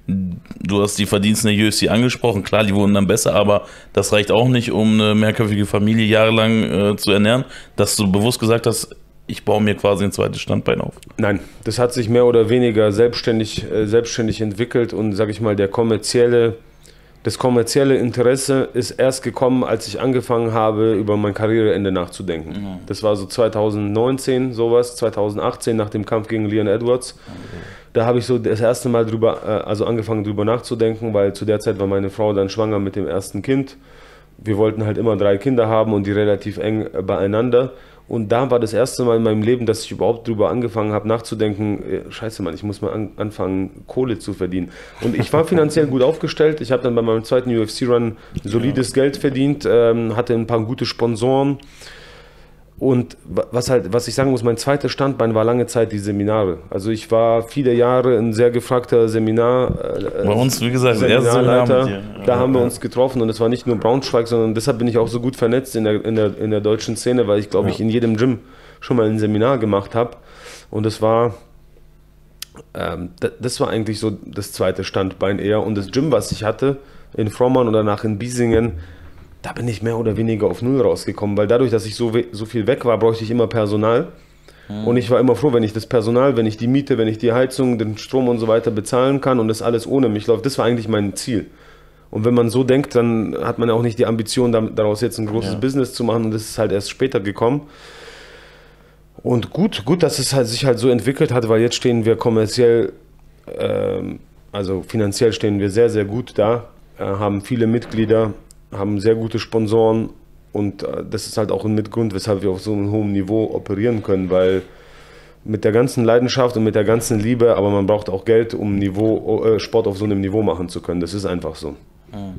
Du hast die Verdienste in der U F C angesprochen, klar, die wurden dann besser, aber das reicht auch nicht, um eine mehrköpfige Familie jahrelang äh, zu ernähren, dass du bewusst gesagt hast, ich baue mir quasi ein zweites Standbein auf. Nein, das hat sich mehr oder weniger selbstständig, äh, selbstständig entwickelt und, sage ich mal, der kommerzielle, das kommerzielle Interesse ist erst gekommen, als ich angefangen habe, über mein Karriereende nachzudenken. Mhm. Das war so zweitausendneunzehn, sowas, zweitausendachtzehn nach dem Kampf gegen Leon Edwards. Mhm. Da habe ich so das erste Mal drüber, also angefangen drüber nachzudenken, weil zu der Zeit war meine Frau dann schwanger mit dem ersten Kind. Wir wollten halt immer drei Kinder haben und die relativ eng beieinander. Und da war das erste Mal in meinem Leben, dass ich überhaupt drüber angefangen habe nachzudenken, scheiße Mann, ich muss mal an, anfangen Kohle zu verdienen. Und ich war finanziell gut aufgestellt. Ich habe dann bei meinem zweiten U F C-Run solides ja. Geld verdient, ähm, hatte ein paar gute Sponsoren. Und was halt, was ich sagen muss, mein zweites Standbein war lange Zeit die Seminare. Also ich war viele Jahre ein sehr gefragter Seminar. Äh, Bei uns, wie gesagt, Seminarleiter. Ja, da haben wir uns getroffen und es war nicht nur Braunschweig, sondern deshalb bin ich auch so gut vernetzt in der, in der, in der deutschen Szene, weil ich glaube ja. ich in jedem Gym schon mal ein Seminar gemacht habe. Und das war, ähm, das war eigentlich so das zweite Standbein eher. Und das Gym, was ich hatte in Frommern und danach in Biesingen, da bin ich mehr oder weniger auf Null rausgekommen, weil dadurch, dass ich so, so viel weg war, brauchte ich immer Personal. Mhm. Und ich war immer froh, wenn ich das Personal, wenn ich die Miete, wenn ich die Heizung, den Strom und so weiter bezahlen kann und das alles ohne mich läuft. Das war eigentlich mein Ziel. Und wenn man so denkt, dann hat man auch nicht die Ambition, daraus jetzt ein großes ja. Business zu machen und das ist halt erst später gekommen. Und gut, gut, dass es halt sich halt so entwickelt hat, weil jetzt stehen wir kommerziell, ähm, also finanziell stehen wir sehr, sehr gut da, äh, haben viele Mitglieder, haben sehr gute Sponsoren und äh, das ist halt auch ein Mitgrund, weshalb wir auf so einem hohen Niveau operieren können, weil mit der ganzen Leidenschaft und mit der ganzen Liebe, aber man braucht auch Geld, um Niveau, äh, Sport auf so einem Niveau machen zu können. Das ist einfach so. Mhm.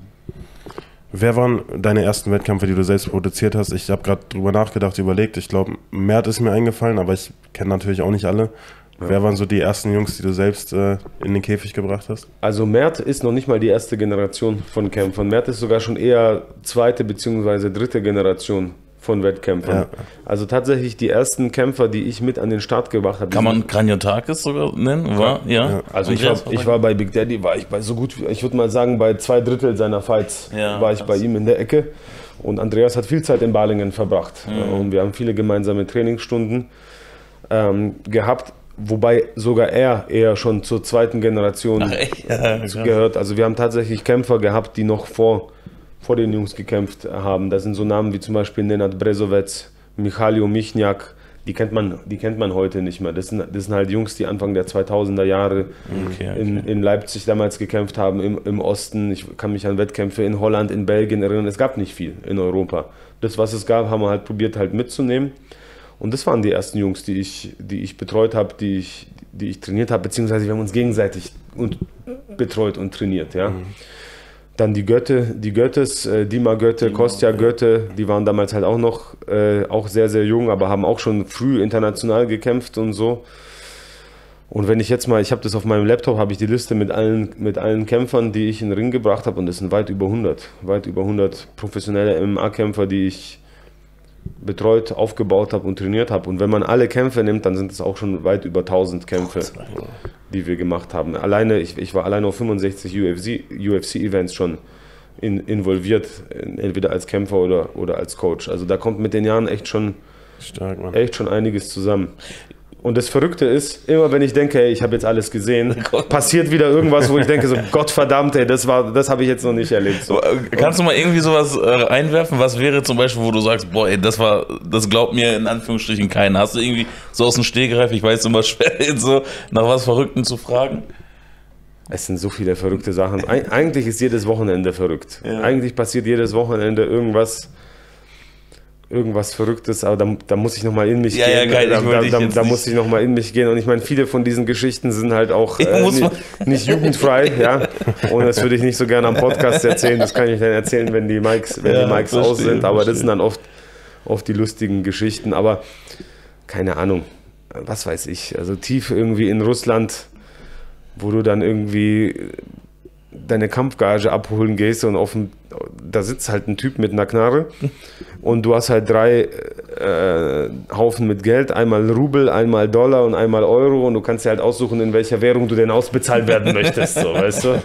Wer waren deine ersten Wettkämpfe, die du selbst produziert hast? Ich habe gerade drüber nachgedacht, überlegt. Ich glaube, Mert ist mir eingefallen, aber ich kenne natürlich auch nicht alle. Ja. Wer waren so die ersten Jungs, die du selbst äh, in den Käfig gebracht hast? Also Mert ist noch nicht mal die erste Generation von Kämpfern. Mert ist sogar schon eher zweite bzw. dritte Generation von Wettkämpfern. Ja. Also tatsächlich die ersten Kämpfer, die ich mit an den Start gebracht habe. Kann man Kranjotakis sogar nennen? War? Ja. ja. Also ich war, ich war bei Big Daddy, war ich bei so gut, ich würde mal sagen, bei zwei Drittel seiner Fights ja, war ich bei ihm in der Ecke. Und Andreas hat viel Zeit in Balingen verbracht. Mhm. Und wir haben viele gemeinsame Trainingsstunden ähm, gehabt. Wobei sogar er eher schon zur zweiten Generation Ach, ja, gehört. Also wir haben tatsächlich Kämpfer gehabt, die noch vor vor den Jungs gekämpft haben. Das sind so Namen wie zum Beispiel Nenad Brezovec, Michalio Michniak, die kennt man, die kennt man heute nicht mehr. Das sind, das sind halt Jungs, die Anfang der zweitausender Jahre okay, okay. In, in Leipzig damals gekämpft haben, im, im Osten. Ich kann mich an Wettkämpfe in Holland, in Belgien erinnern. Es gab nicht viel in Europa. Das, was es gab, haben wir halt probiert halt mitzunehmen. Und das waren die ersten Jungs, die ich, die ich betreut habe, die ich, die ich trainiert habe, beziehungsweise wir haben uns gegenseitig und betreut und trainiert, ja. Mhm. Dann die Götte, die Göttes, äh, Dima Götte, Dima, Kostja ja. Götte, die waren damals halt auch noch äh, auch sehr, sehr jung, aber haben auch schon früh international gekämpft und so. Und wenn ich jetzt mal, ich habe das auf meinem Laptop, habe ich die Liste mit allen, mit allen Kämpfern, die ich in den Ring gebracht habe und das sind weit über hundert, weit über hundert professionelle M M A-Kämpfer, die ich betreut, aufgebaut habe und trainiert habe. Und wenn man alle Kämpfe nimmt, dann sind es auch schon weit über tausend Kämpfe, die wir gemacht haben. Alleine, ich, ich war alleine auf fünfundsechzig U F C-Events schon in, involviert, entweder als Kämpfer oder, oder als Coach. Also da kommt mit den Jahren echt schon, Stark, Mann. echt schon einiges zusammen. Und das Verrückte ist, immer wenn ich denke, hey, ich habe jetzt alles gesehen, passiert wieder irgendwas, wo ich denke, so Gottverdammt, ey, das, war, das habe ich jetzt noch nicht erlebt. So. Kannst du mal irgendwie sowas äh, einwerfen? Was wäre zum Beispiel, wo du sagst, boah, ey, das war, das glaubt mir in Anführungsstrichen keiner. Hast du irgendwie so aus dem Stegreif, ich weiß immer schwer, jetzt so nach was Verrückten zu fragen? Es sind so viele verrückte Sachen. Eig- eigentlich ist jedes Wochenende verrückt. Ja. Eigentlich passiert jedes Wochenende irgendwas, irgendwas Verrücktes, aber da, da muss ich nochmal in mich ja, gehen. Ja, geil, da da, da, da muss ich nochmal in mich gehen. Und ich meine, viele von diesen Geschichten sind halt auch äh, nicht, nicht jugendfrei, ja. Und das würde ich nicht so gerne am Podcast erzählen. Das kann ich dann erzählen, wenn die Mikes, wenn ja, die Mikes aus sind. Aber verstehe. Das sind dann oft, oft die lustigen Geschichten. Aber keine Ahnung, was weiß ich. Also tief irgendwie in Russland, wo du dann irgendwie deine Kampfgage abholen gehst und auf dem, da sitzt halt ein Typ mit einer Knarre und du hast halt drei äh, Haufen mit Geld, einmal Rubel, einmal Dollar und einmal Euro und du kannst dir halt aussuchen, in welcher Währung du denn ausbezahlt werden möchtest, so, weißt du?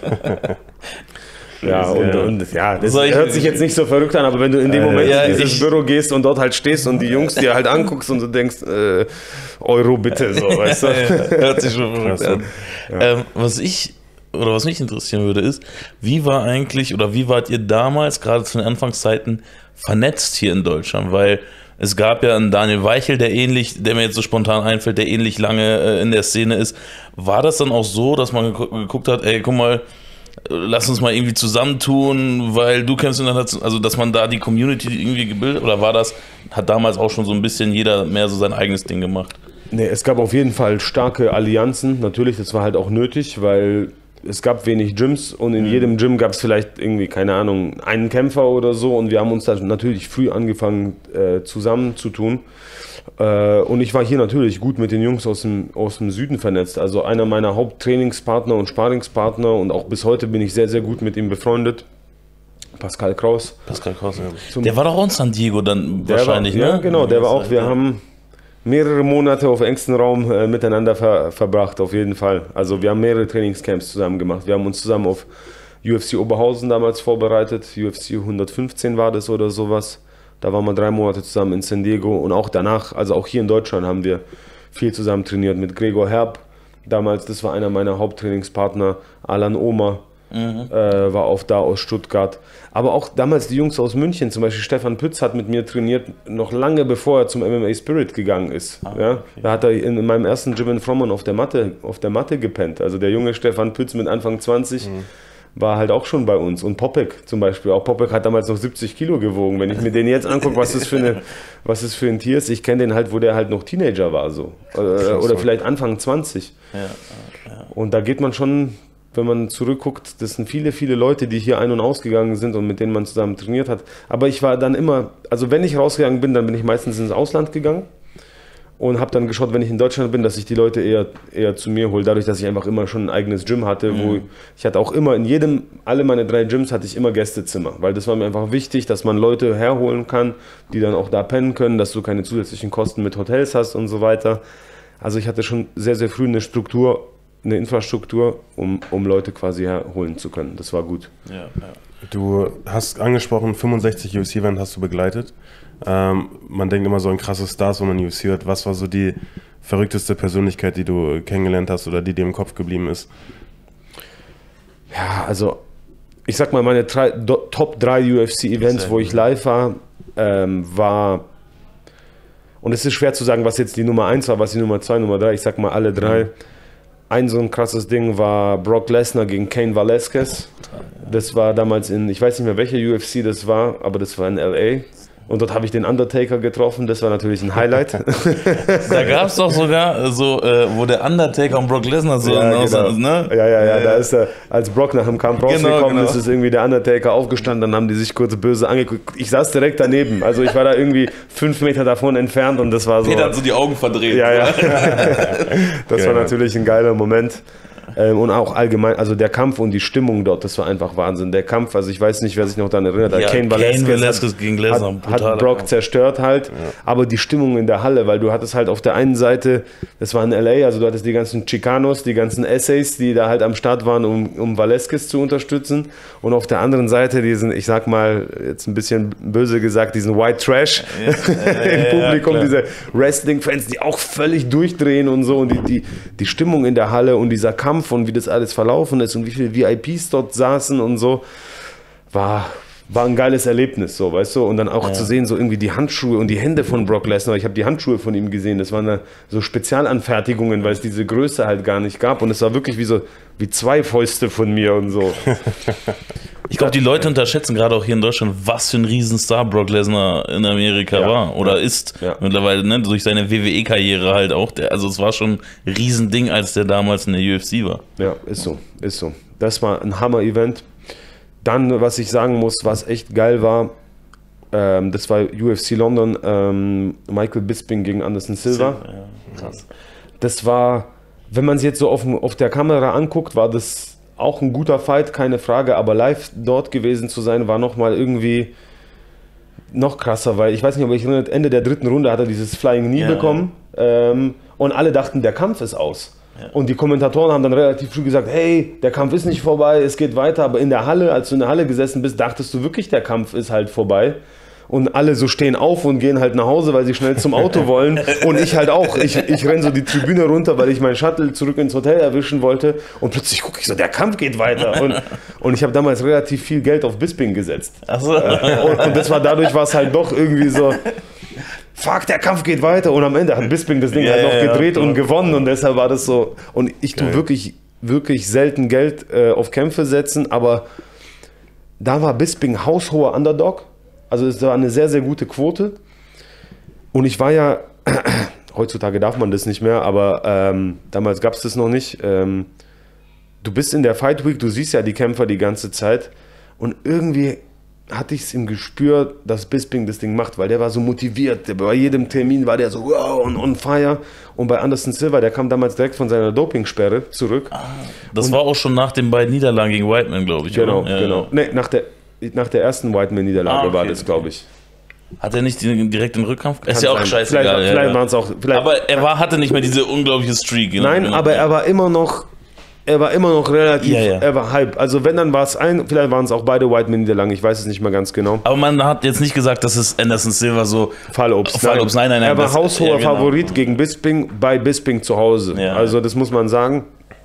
Ja, und, und ja, das hört sich jetzt nicht so verrückt an, aber wenn du in dem Moment ja, in dieses ich, Büro gehst und dort halt stehst und die Jungs dir halt anguckst und du denkst, äh, Euro bitte, so, weißt du? Ja, hört sich schon verrückt an. Ja. Ähm, was ich oder was mich interessieren würde, ist, wie war eigentlich oder wie wart ihr damals, gerade zu den Anfangszeiten, vernetzt hier in Deutschland? Weil es gab ja einen Daniel Weichel, der ähnlich, der mir jetzt so spontan einfällt, der ähnlich lange äh, in der Szene ist. War das dann auch so, dass man geguckt, geguckt hat, ey, guck mal, lass uns mal irgendwie zusammentun, weil du kämpfst in der Nation, also dass man da die Community irgendwie gebildet, oder war das, hat damals auch schon so ein bisschen jeder mehr so sein eigenes Ding gemacht? Nee, es gab auf jeden Fall starke Allianzen, natürlich, das war halt auch nötig, weil es gab wenig Gyms und in mhm. jedem Gym gab es vielleicht irgendwie, keine Ahnung, einen Kämpfer oder so und wir haben uns dann natürlich früh angefangen äh, zusammenzutun. Äh, und ich war hier natürlich gut mit den Jungs aus dem, aus dem Süden vernetzt. Also einer meiner Haupttrainingspartner und Sparingspartner und auch bis heute bin ich sehr, sehr gut mit ihm befreundet. Pascal Kraus. Pascal Kraus, ja. Der war doch auch in San Diego dann wahrscheinlich, war, ne? Ja, genau, der war auch, wir haben mehrere Monate auf engstem Raum äh, miteinander ver verbracht, auf jeden Fall. Also wir haben mehrere Trainingscamps zusammen gemacht. Wir haben uns zusammen auf U F C Oberhausen damals vorbereitet. U F C hundertfünfzehn war das oder sowas. Da waren wir drei Monate zusammen in San Diego und auch danach, also auch hier in Deutschland haben wir viel zusammen trainiert mit Gregor Herb. Damals, das war einer meiner Haupttrainingspartner, Alan Omer, mhm. äh, war auch da aus Stuttgart. Aber auch damals die Jungs aus München, zum Beispiel Stefan Pütz hat mit mir trainiert, noch lange bevor er zum M M A Spirit gegangen ist. Ah, ja? Okay. Da hat er in, in meinem ersten Gym in Frommern auf der Matte, auf der Matte gepennt. Also der junge Stefan Pütz mit Anfang zwanzig mhm. war halt auch schon bei uns. Und Popek zum Beispiel. Auch Popek hat damals noch siebzig Kilo gewogen. Wenn ich mir den jetzt angucke, was das für, eine, was das für ein Tier ist, ich kenne den halt, wo der halt noch Teenager war. So. Oder, oder vielleicht Anfang zwanzig. Ja, ja. Und da geht man schon... Wenn man zurückguckt, das sind viele, viele Leute, die hier ein- und ausgegangen sind und mit denen man zusammen trainiert hat. Aber ich war dann immer, also wenn ich rausgegangen bin, dann bin ich meistens ins Ausland gegangen und habe dann geschaut, wenn ich in Deutschland bin, dass ich die Leute eher, eher zu mir hole, dadurch, dass ich einfach immer schon ein eigenes Gym hatte, mhm. wo ich, ich hatte auch immer in jedem, alle meine drei Gyms hatte ich immer Gästezimmer, weil das war mir einfach wichtig, dass man Leute herholen kann, die dann auch da pennen können, dass du keine zusätzlichen Kosten mit Hotels hast und so weiter. Also ich hatte schon sehr, sehr früh eine Struktur, eine Infrastruktur, um, um Leute quasi herholen zu können. Das war gut. Ja, ja. Du hast angesprochen, fünfundsechzig U F C-Events hast du begleitet. Ähm, man denkt immer so an krasse Stars, wenn man U F C hört. Was war so die verrückteste Persönlichkeit, die du kennengelernt hast oder die dir im Kopf geblieben ist? Ja, also ich sag mal, meine drei, do, Top drei U F C-Events, wo ich live war, ähm, war, und es ist schwer zu sagen, was jetzt die Nummer eins war, was die Nummer zwei, Nummer drei, ich sag mal alle drei. Mhm. Ein so ein krasses Ding war Brock Lesnar gegen Cain Velasquez. Das war damals in, ich weiß nicht mehr, welcher U F C das war, aber das war in L A. Und dort habe ich den Undertaker getroffen, das war natürlich ein Highlight. Da gab es doch sogar so, äh, wo der Undertaker und Brock Lesnar so ja, genau. Genau. Ne? Ja, ja, ja, da ist er, als Brock nach dem Kampf rausgekommen genau, genau. ist, ist irgendwie der Undertaker aufgestanden, dann haben die sich kurz böse angeguckt. Ich saß direkt daneben, also ich war da irgendwie fünf Meter davon entfernt und das war so... Peter hat so die Augen verdreht. Ja, ja. Das war natürlich ein geiler Moment. Und auch allgemein, also der Kampf und die Stimmung dort, das war einfach Wahnsinn. Der Kampf, also ich weiß nicht, wer sich noch daran erinnert, ja, Cain Velasquez gegen Lesnar hat, hat Brock zerstört halt, ja. Aber die Stimmung in der Halle, weil du hattest halt auf der einen Seite, das war in L A, also du hattest die ganzen Chicanos, die ganzen Essays, die da halt am Start waren, um, um Velasquez zu unterstützen, und auf der anderen Seite diesen, ich sag mal, jetzt ein bisschen böse gesagt, diesen White Trash ja, ja, im Publikum, ja, diese Wrestling-Fans, die auch völlig durchdrehen und so, und die, die, die Stimmung in der Halle und dieser Kampf und wie das alles verlaufen ist und wie viele V I Ps dort saßen und so, war, war ein geiles Erlebnis, so, weißt du, und dann auch ja. zu sehen, so irgendwie die Handschuhe und die Hände von Brock Lesnar, ich habe die Handschuhe von ihm gesehen, das waren da so Spezialanfertigungen, weil es diese Größe halt gar nicht gab, und es war wirklich wie so, wie zwei Fäuste von mir und so. Ich glaube, die Leute unterschätzen gerade auch hier in Deutschland, was für ein Riesenstar Brock Lesnar in Amerika ja, war oder ja, ist ja. mittlerweile, ne, durch seine W W E-Karriere halt auch. Der, also es war schon ein Riesending, als der damals in der U F C war. Ja, ist so, ist so. Das war ein Hammer-Event. Dann, was ich sagen muss, was echt geil war, ähm, das war U F C London, ähm, Michael Bisping gegen Anderson Silva. Ja, krass. Das war, wenn man es jetzt so auf, auf der Kamera anguckt, war das auch ein guter Fight, keine Frage, aber live dort gewesen zu sein, war nochmal irgendwie noch krasser, weil ich weiß nicht, ob ich erinnere, Ende der dritten Runde hat er dieses Flying Knee ja, bekommen ja. Ähm, und alle dachten, der Kampf ist aus. Ja. Und die Kommentatoren haben dann relativ früh gesagt, hey, der Kampf ist nicht vorbei, es geht weiter, aber in der Halle, als du in der Halle gesessen bist, dachtest du wirklich, der Kampf ist halt vorbei. Und alle so stehen auf und gehen halt nach Hause, weil sie schnell zum Auto wollen. Und ich halt auch. Ich, ich renne so die Tribüne runter, weil ich meinen Shuttle zurück ins Hotel erwischen wollte. Und plötzlich gucke ich so, der Kampf geht weiter. Und, und ich habe damals relativ viel Geld auf Bisping gesetzt. Ach so. Und, und das war dadurch, war es halt doch irgendwie so, fuck, der Kampf geht weiter. Und am Ende hat Bisping das Ding ja, halt noch ja, gedreht ja, und gewonnen. Und deshalb war das so. Und ich tue wirklich, wirklich selten Geld äh, auf Kämpfe setzen. Aber da war Bisping haushoher Underdog. Also es war eine sehr, sehr gute Quote. Und ich war ja, heutzutage darf man das nicht mehr, aber ähm, damals gab es das noch nicht. Ähm, du bist in der Fight Week, du siehst ja die Kämpfer die ganze Zeit. Und irgendwie hatte ich es im Gespür, dass Bisping das Ding macht, weil der war so motiviert. Der, bei jedem Termin war der so wow und on fire. Und bei Anderson Silva, der kam damals direkt von seiner Dopingsperre zurück. Ah, das und war auch schon nach den beiden Niederlagen gegen Whiteman, glaube ich. Genau, oder? Ja, genau. Ja. Nee, nach der... Nach der ersten Whiteman-Niederlage ah, okay, war das, glaube ich. Hat er nicht direkt den Rückkampf? Ist ja auch scheißegal. Vielleicht, ja, vielleicht ja. waren es auch. Vielleicht, aber er war, hatte nicht mehr diese unglaubliche Streak. Nein, genau. aber er war immer noch, er war immer noch relativ, ja, ja. er war Hype. Also wenn, dann war es ein, vielleicht waren es auch beide Whiteman-Niederlagen, ich weiß es nicht mehr ganz genau. Aber man hat jetzt nicht gesagt, dass es Anderson Silva so Fallobst. Fallobst. Nein, nein, nein. Er war das, haushoher ja, genau. Favorit gegen Bisping bei Bisping zu Hause. Ja. Also das muss man sagen.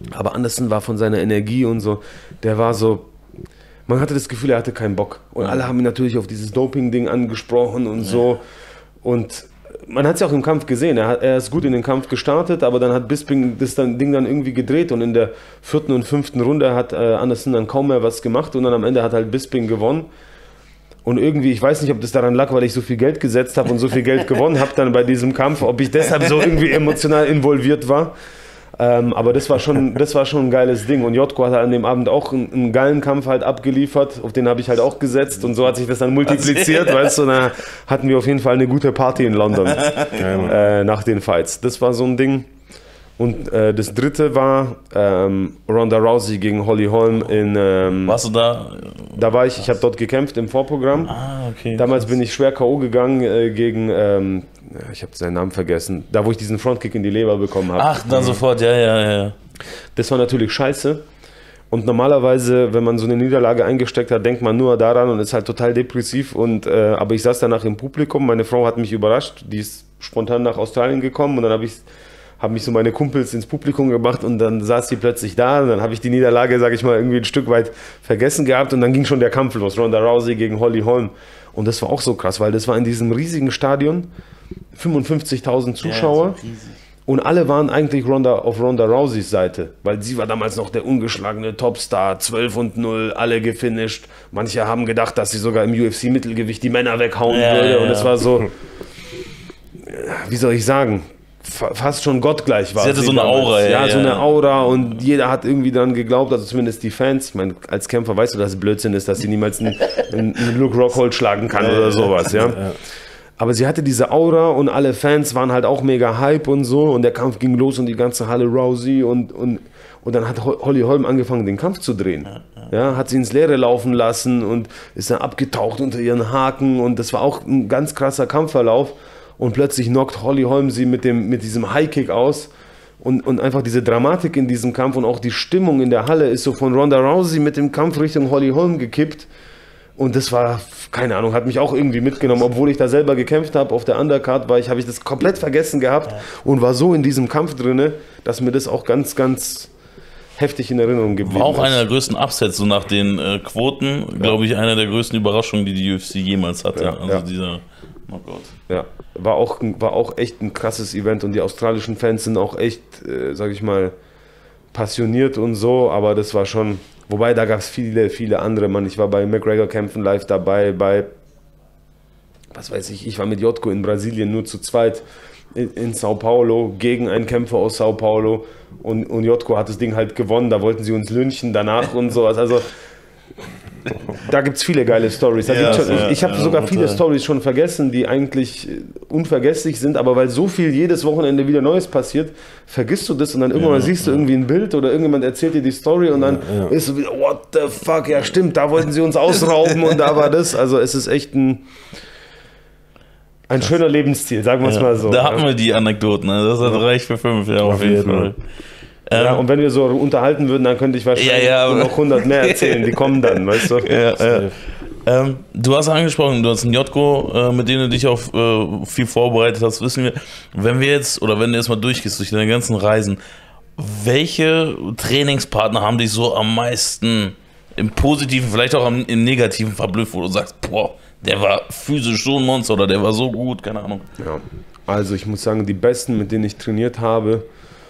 Aber Anderson war von seiner Energie und so, der war so, man hatte das Gefühl, er hatte keinen Bock. Und alle haben ihn natürlich auf dieses Doping-Ding angesprochen und so. Und man hat es ja auch im Kampf gesehen, er, hat, er ist gut in den Kampf gestartet, aber dann hat Bisping das dann, Ding dann irgendwie gedreht und in der vierten und fünften Runde hat äh, Anderson dann kaum mehr was gemacht und dann am Ende hat halt Bisping gewonnen. Und irgendwie, ich weiß nicht, ob das daran lag, weil ich so viel Geld gesetzt habe und so viel Geld gewonnen habe dann bei diesem Kampf, ob ich deshalb so irgendwie emotional involviert war. Ähm, aber das war schon, das war schon ein geiles Ding. Und Jotko hat an dem Abend auch einen, einen geilen Kampf halt abgeliefert, auf den habe ich halt auch gesetzt und so hat sich das dann multipliziert, weißt du, da hatten wir auf jeden Fall eine gute Party in London äh, nach den Fights. Das war so ein Ding. Und äh, das dritte war ähm, Ronda Rousey gegen Holly Holm in... Ähm, Warst du da? Da war ich, ich habe dort gekämpft im Vorprogramm. Ah, okay. Damals bin ich schwer K O gegangen äh, gegen, ähm, ich habe seinen Namen vergessen, da wo ich diesen Frontkick in die Leber bekommen habe. Ach, dann mhm. sofort, ja, ja, ja. Das war natürlich scheiße. Und normalerweise, wenn man so eine Niederlage eingesteckt hat, denkt man nur daran und ist halt total depressiv. Und, äh, aber ich saß danach im Publikum, meine Frau hat mich überrascht, die ist spontan nach Australien gekommen und dann habe ich... habe mich so meine Kumpels ins Publikum gemacht und dann saß sie plötzlich da und dann habe ich die Niederlage, sage ich mal, irgendwie ein Stück weit vergessen gehabt und dann ging schon der Kampf los, Ronda Rousey gegen Holly Holm und das war auch so krass, weil das war in diesem riesigen Stadion, fünfundfünfzigtausend Zuschauer ja, und alle waren eigentlich Ronda, auf Ronda Rouseys Seite, weil sie war damals noch der ungeschlagene Topstar, zwölf und null, alle gefinisht, manche haben gedacht, dass sie sogar im U F C-Mittelgewicht die Männer weghauen ja, würde und es ja. war so, wie soll ich sagen, fast schon gottgleich war. Sie hatte sie so eine damals. Aura. Ja, ja, so ja. eine Aura und jeder hat irgendwie daran geglaubt, also zumindest die Fans. Ich meine, als Kämpfer weißt du, dass es Blödsinn ist, dass sie niemals einen, einen Luke Rockhold schlagen kann oder sowas, ja. ja. Aber sie hatte diese Aura und alle Fans waren halt auch mega Hype und so und der Kampf ging los und die ganze Halle Rousey und, und, und dann hat Holly Holm angefangen, den Kampf zu drehen. Ja, ja. Ja, hat sie ins Leere laufen lassen und ist dann abgetaucht unter ihren Haken und das war auch ein ganz krasser Kampfverlauf. Und plötzlich knockt Holly Holm sie mit, dem, mit diesem High-Kick aus und, und einfach diese Dramatik in diesem Kampf und auch die Stimmung in der Halle ist so von Ronda Rousey mit dem Kampf Richtung Holly Holm gekippt und das war, keine Ahnung, hat mich auch irgendwie mitgenommen, obwohl ich da selber gekämpft habe, auf der Undercard war ich, habe ich das komplett vergessen gehabt und war so in diesem Kampf drinne, dass mir das auch ganz, ganz heftig in Erinnerung geblieben ist. War auch einer der größten Upsets, so nach den äh, Quoten, ja. glaube ich, einer der größten Überraschungen, die die U F C jemals hatte. Ja, also ja. dieser, oh Gott. Ja, war auch, war auch echt ein krasses Event und die australischen Fans sind auch echt, äh, sag ich mal, passioniert und so, aber das war schon, wobei da gab es viele, viele andere, Mann, ich war bei McGregor-Kämpfen live dabei, bei, was weiß ich, ich war mit Jotko in Brasilien nur zu zweit in, in Sao Paulo gegen einen Kämpfer aus Sao Paulo und, und Jotko hat das Ding halt gewonnen, da wollten sie uns lynchen danach und sowas, also da gibt es viele geile Storys. Ja, ich ja, ich habe ja, sogar ja, viele Storys schon vergessen, die eigentlich unvergesslich sind, aber weil so viel jedes Wochenende wieder Neues passiert, vergisst du das und dann irgendwann ja, siehst du ja. irgendwie ein Bild oder irgendjemand erzählt dir die Story und dann ja, ja. ist du wieder, what the fuck, ja stimmt, da wollten sie uns ausrauben und da war das. Also es ist echt ein, ein schöner Lebensstil, sagen wir es ja, mal so. Da ja. hatten wir die Anekdoten, ne? Das hat ja. reicht für fünf, ja, auf, auf jeden Fall. Fall. Ja, und wenn wir so unterhalten würden, dann könnte ich wahrscheinlich ja, ja, noch hundert mehr erzählen, die kommen dann, weißt du? Ja, ja. Ähm, du hast angesprochen, du hast einen Jotko, äh, mit dem du dich auf äh, viel vorbereitet hast, wissen wir. Wenn wir jetzt, oder wenn du jetzt mal durchgehst durch deine ganzen Reisen, welche Trainingspartner haben dich so am meisten im Positiven, vielleicht auch am, im Negativen verblüfft, wo du sagst, boah, der war physisch so ein Monster oder der war so gut, keine Ahnung. Ja, also ich muss sagen, die Besten, mit denen ich trainiert habe,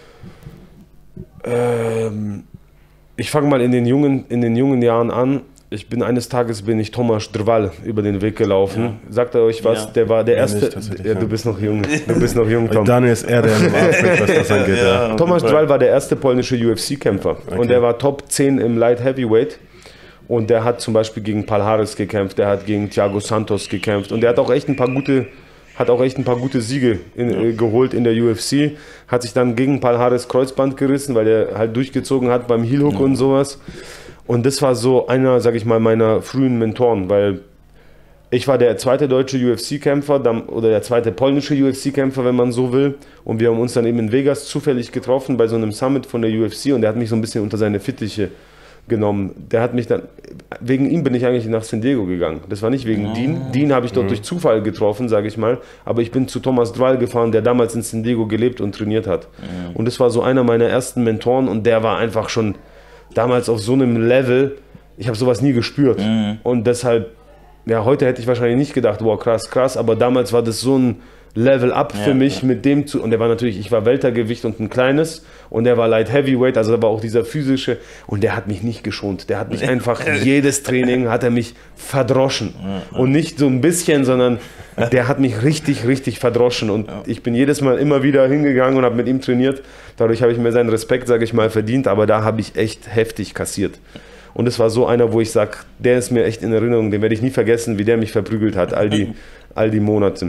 Ähm, ich fange mal in den, jungen, in den jungen Jahren an. Ich bin eines Tages bin ich Tomasz Drwal über den Weg gelaufen. Ja. Sagt er euch was? Ja. Der war der erste. Ja, ja, du bist noch jung. Du bist noch jung, Tom. Daniel ist eher der im Afrika, was das angeht. Ja. Ja. Tomasz Drwal war der erste polnische U F C-Kämpfer. Okay. Und der war Top zehn im Light Heavyweight. Und der hat zum Beispiel gegen Palhares gekämpft, der hat gegen Thiago Santos gekämpft. Und der hat auch echt ein paar gute. Hat auch echt ein paar gute Siege in, ja. äh, geholt in der U F C. Hat sich dann gegen Palhares Kreuzband gerissen, weil er halt durchgezogen hat beim Heelhook ja. und sowas. Und das war so einer, sag ich mal, meiner frühen Mentoren, weil ich war der zweite deutsche U F C-Kämpfer oder der zweite polnische U F C-Kämpfer, wenn man so will. Und wir haben uns dann eben in Vegas zufällig getroffen bei so einem Summit von der U F C und der hat mich so ein bisschen unter seine Fittiche genommen. Der hat mich dann, wegen ihm bin ich eigentlich nach San Diego gegangen. Das war nicht wegen oh. Dean. Dean habe ich dort mhm. durch Zufall getroffen, sage ich mal. Aber ich bin zu Thomas Dryle gefahren, der damals in San Diego gelebt und trainiert hat. Mhm. Und das war so einer meiner ersten Mentoren und der war einfach schon damals auf so einem Level, ich habe sowas nie gespürt. Mhm. Und deshalb, ja, heute hätte ich wahrscheinlich nicht gedacht, wow, krass, krass, aber damals war das so ein Level up für ja, mich ja. mit dem zu, und der war natürlich, ich war Weltergewicht und ein kleines und der war Light Heavyweight, also da war auch dieser physische und der hat mich nicht geschont, der hat mich einfach, jedes Training hat er mich verdroschen ja, ja. und nicht so ein bisschen, sondern der hat mich richtig, richtig verdroschen und ja. ich bin jedes Mal immer wieder hingegangen und habe mit ihm trainiert, dadurch habe ich mir seinen Respekt, sage ich mal, verdient, aber da habe ich echt heftig kassiert. Und es war so einer, wo ich sage, der ist mir echt in Erinnerung, den werde ich nie vergessen, wie der mich verprügelt hat, all die, all die Monate.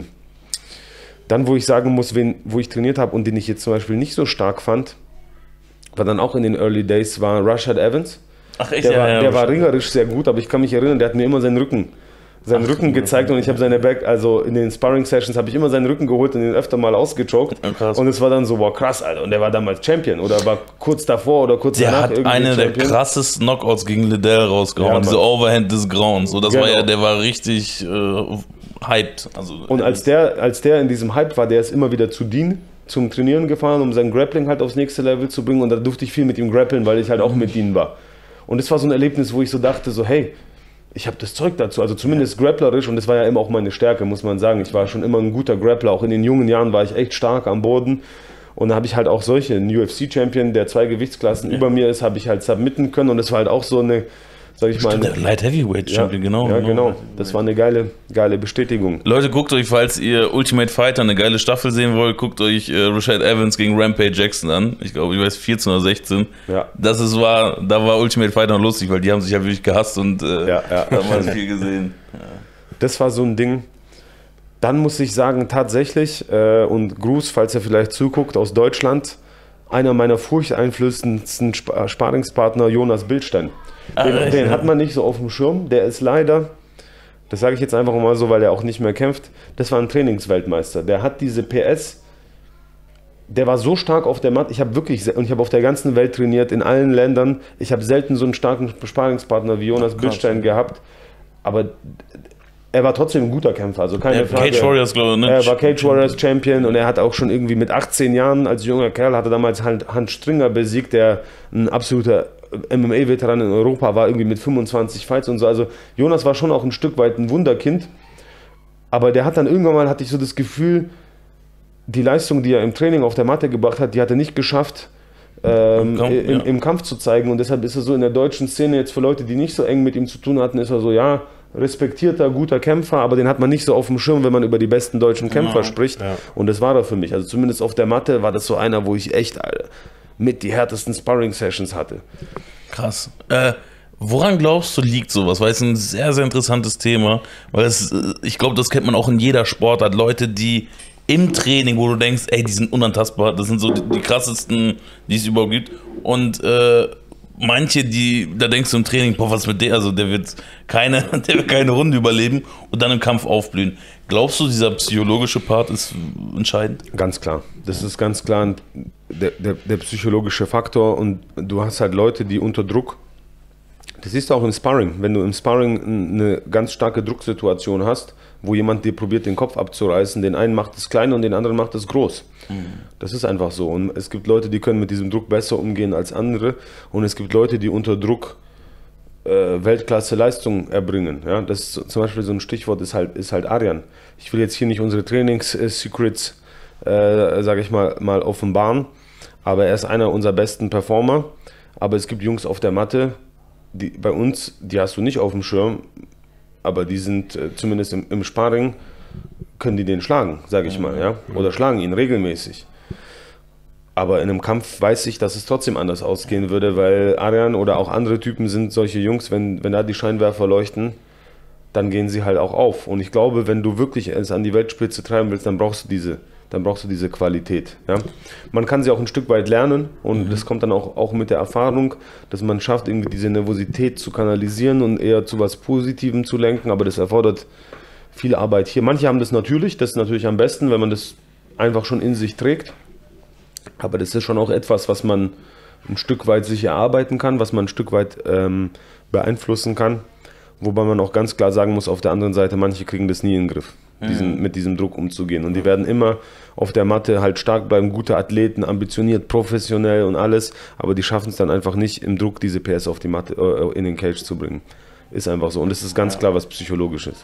Dann, wo ich sagen muss, wen, wo ich trainiert habe und den ich jetzt zum Beispiel nicht so stark fand, war dann auch in den Early Days, war Rashad Evans. Ach echt? Der, ja, war, ja, der war ringerisch sehr gut, aber ich kann mich erinnern, der hat mir immer seinen Rücken, seinen Ach, Rücken gezeigt und ich habe seine Back, also in den Sparring-Sessions habe ich immer seinen Rücken geholt und ihn öfter mal ausgechoked. Oh, und es war dann so, wow, krass, Alter. Und der war damals Champion oder war kurz davor oder kurz der danach irgendwie Champion. Der hat eine der krassesten Knockouts gegen Liddell rausgehauen, ja, diese Overhand des Grauens. So, das genau. war ja, der war richtig äh, hyped. Also, und als der, als der in diesem Hype war, der ist immer wieder zu Dean zum Trainieren gefahren, um sein Grappling halt aufs nächste Level zu bringen und da durfte ich viel mit ihm grappeln, weil ich halt auch mit Dean war. Und das war so ein Erlebnis, wo ich so dachte, so hey, ich habe das Zeug dazu, also zumindest grapplerisch und das war ja immer auch meine Stärke, muss man sagen. Ich war schon immer ein guter Grappler, auch in den jungen Jahren war ich echt stark am Boden und da habe ich halt auch solche, einen U F C-Champion, der zwei Gewichtsklassen ja. über mir ist, habe ich halt submitten können und das war halt auch so eine, sag ich mal, der Light Heavyweight Champion, ja, genau. Ja, genau. Das war eine geile, geile Bestätigung. Leute, guckt euch, falls ihr Ultimate Fighter eine geile Staffel sehen wollt, guckt euch äh, Rashad Evans gegen Rampage Jackson an. Ich glaube, ich weiß vierzehn oder sechzehn. Ja. Das ist, war, da war Ultimate Fighter noch lustig, weil die haben sich ja wirklich gehasst und äh, ja, ja. da haben wir viel gesehen. Ja. Das war so ein Ding. Dann muss ich sagen, tatsächlich, äh, und Gruß, falls er vielleicht zuguckt, aus Deutschland, einer meiner furchteinflößendsten Sp- Sparingspartner, Jonas Bildstein. Den, ah, den hat man nicht so auf dem Schirm. Der ist leider, das sage ich jetzt einfach mal so, weil er auch nicht mehr kämpft, das war ein Trainingsweltmeister. Der hat diese P S, der war so stark auf der Matte. Ich habe wirklich, und ich habe auf der ganzen Welt trainiert, in allen Ländern. Ich habe selten so einen starken Sparingspartner wie Jonas Bildstein gehabt. Aber er war trotzdem ein guter Kämpfer, also keine ja, Frage. Cage Warriors, glaube ich, ne? Er war Cage Warriors Champion und er hat auch schon irgendwie mit achtzehn Jahren als junger Kerl, hatte damals Hans Stringer besiegt, der ein absoluter M M A-Veteran in Europa war, irgendwie mit fünfundzwanzig Fights und so. Also Jonas war schon auch ein Stück weit ein Wunderkind, aber der hat dann irgendwann mal, hatte ich so das Gefühl, die Leistung, die er im Training auf der Matte gebracht hat, die hat er nicht geschafft, ähm, Im, Kampf, im, ja. im Kampf zu zeigen und deshalb ist er so in der deutschen Szene jetzt für Leute, die nicht so eng mit ihm zu tun hatten, ist er so, ja, respektierter, guter Kämpfer, aber den hat man nicht so auf dem Schirm, wenn man über die besten deutschen Kämpfer ja. spricht ja. und das war er für mich. Also zumindest auf der Matte war das so einer, wo ich echt, Alter, mit die härtesten Sparring-Sessions hatte. Krass. Äh, woran glaubst du, liegt sowas? Weil es ein sehr, sehr interessantes Thema. Weil es, ich glaube, das kennt man auch in jeder Sportart. Leute, die im Training, wo du denkst, ey, die sind unantastbar, das sind so die, die krassesten, die es überhaupt gibt. Und äh, manche, die, da denkst du im Training, boah, was mit der, also der wird keine, der wird keine Runde überleben und dann im Kampf aufblühen. Glaubst du, dieser psychologische Part ist entscheidend? Ganz klar. Das ist ganz klar der, der, der psychologische Faktor und du hast halt Leute, die unter Druck, das siehst du auch im Sparring, wenn du im Sparring eine ganz starke Drucksituation hast, wo jemand dir probiert, den Kopf abzureißen, den einen macht es klein und den anderen macht es groß. Mhm. Das ist einfach so und es gibt Leute, die können mit diesem Druck besser umgehen als andere und es gibt Leute, die unter Druck äh, Weltklasse-Leistung erbringen. Ja? Das ist zum Beispiel so ein Stichwort, ist halt, ist halt Arian. Ich will jetzt hier nicht unsere Trainings-Secrets, äh, sage ich mal, mal offenbaren, aber er ist einer unserer besten Performer, aber es gibt Jungs auf der Matte, die, bei uns, die hast du nicht auf dem Schirm, aber die sind äh, zumindest im, im Sparring, können die den schlagen, sage ich mal, ja, oder schlagen ihn regelmäßig. Aber in einem Kampf weiß ich, dass es trotzdem anders ausgehen würde, weil Arian oder auch andere Typen sind solche Jungs, wenn, wenn da die Scheinwerfer leuchten, dann gehen sie halt auch auf. Und ich glaube, wenn du wirklich es an die Weltspitze treiben willst, dann brauchst du diese, dann brauchst du diese Qualität. Ja? Man kann sie auch ein Stück weit lernen und mhm. das kommt dann auch, auch mit der Erfahrung, dass man schafft, irgendwie diese Nervosität zu kanalisieren und eher zu was Positivem zu lenken, aber das erfordert viel Arbeit hier. Manche haben das natürlich, das ist natürlich am besten, wenn man das einfach schon in sich trägt, aber das ist schon auch etwas, was man, ein Stück weit sich erarbeiten kann, was man ein Stück weit ähm, beeinflussen kann. Wobei man auch ganz klar sagen muss, auf der anderen Seite, manche kriegen das nie in den Griff, diesen, mit diesem Druck umzugehen. Und die werden immer auf der Matte halt stark bleiben, gute Athleten, ambitioniert, professionell und alles, aber die schaffen es dann einfach nicht, im Druck diese P S auf die Matte, äh, in den Cage zu bringen. Ist einfach so. Und es ist ganz klar was Psychologisches.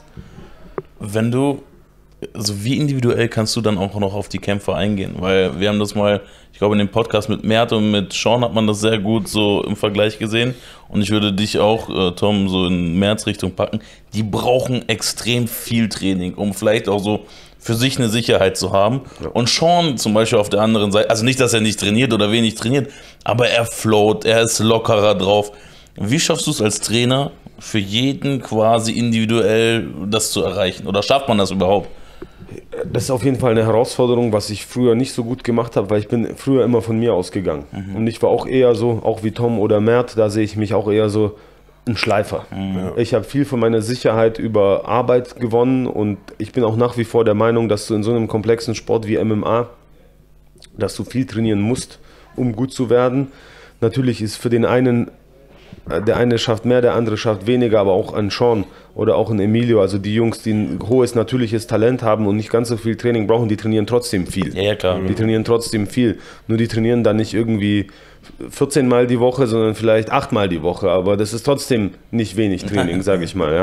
Wenn du, also wie individuell kannst du dann auch noch auf die Kämpfer eingehen? Weil wir haben das mal, ich glaube in dem Podcast mit Mert und mit Sean hat man das sehr gut so im Vergleich gesehen. Und ich würde dich auch, äh, Tom, so in Merts Richtung packen. Die brauchen extrem viel Training, um vielleicht auch so für sich eine Sicherheit zu haben. Ja. Und Sean zum Beispiel auf der anderen Seite, also nicht, dass er nicht trainiert oder wenig trainiert, aber er float, er ist lockerer drauf. Wie schaffst du es als Trainer, für jeden quasi individuell das zu erreichen? Oder schafft man das überhaupt? Das ist auf jeden Fall eine Herausforderung, was ich früher nicht so gut gemacht habe, weil ich bin früher immer von mir ausgegangen. Mhm. Und ich war auch eher so, auch wie Tom oder Mert, da sehe ich mich auch eher so ein Schleifer. Mhm. Ich habe viel von meiner Sicherheit über Arbeit gewonnen und ich bin auch nach wie vor der Meinung, dass du in so einem komplexen Sport wie M M A, dass du viel trainieren musst, um gut zu werden. Natürlich ist für den einen, der eine schafft mehr, der andere schafft weniger, aber auch ein Sean oder auch ein Emilio, also die Jungs, die ein hohes natürliches Talent haben und nicht ganz so viel Training brauchen, die trainieren trotzdem viel. Ja, klar. Die trainieren trotzdem viel. Nur die trainieren dann nicht irgendwie vierzehn Mal die Woche, sondern vielleicht acht Mal die Woche. Aber das ist trotzdem nicht wenig Training, sage ich mal. Ja.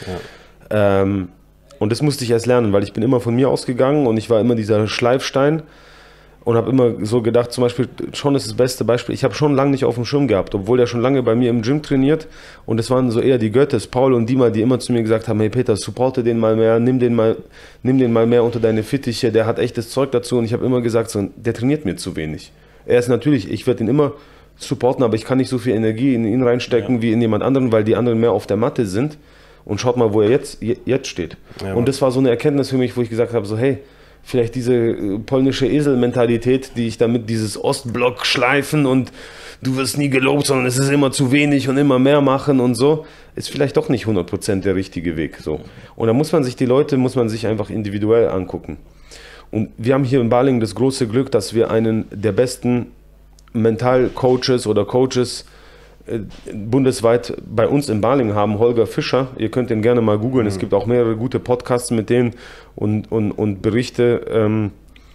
Ja. Ähm, und das musste ich erst lernen, weil ich bin immer von mir ausgegangen und ich war immer dieser Schleifstein. Und habe immer so gedacht, zum Beispiel, Sean ist das beste Beispiel, ich habe schon lange nicht auf dem Schirm gehabt, obwohl er schon lange bei mir im Gym trainiert. Und es waren so eher die Göttes, Paul und Dima, die immer zu mir gesagt haben, hey Peter, supporte den mal mehr, nimm den mal, nimm den mal mehr unter deine Fittiche, der hat echtes Zeug dazu. Und ich habe immer gesagt, so, der trainiert mir zu wenig. Er ist natürlich, ich werde ihn immer supporten, aber ich kann nicht so viel Energie in ihn reinstecken ja. wie in jemand anderen, weil die anderen mehr auf der Matte sind. Und schaut mal, wo er jetzt, jetzt steht. Ja, und das war so eine Erkenntnis für mich, wo ich gesagt habe, so hey, vielleicht diese polnische Esel-Mentalität, die ich damit, dieses Ostblock schleifen und du wirst nie gelobt, sondern es ist immer zu wenig und immer mehr machen und so, ist vielleicht doch nicht hundert Prozent der richtige Weg. So. Und da muss man sich die Leute, muss man sich einfach individuell angucken. Und wir haben hier in Balingen das große Glück, dass wir einen der besten Mental-Coaches oder Coaches bundesweit bei uns in Balingen haben, Holger Fischer. Ihr könnt ihn gerne mal googeln. Mhm. Es gibt auch mehrere gute Podcasts mit denen und, und, und Berichte. Ähm,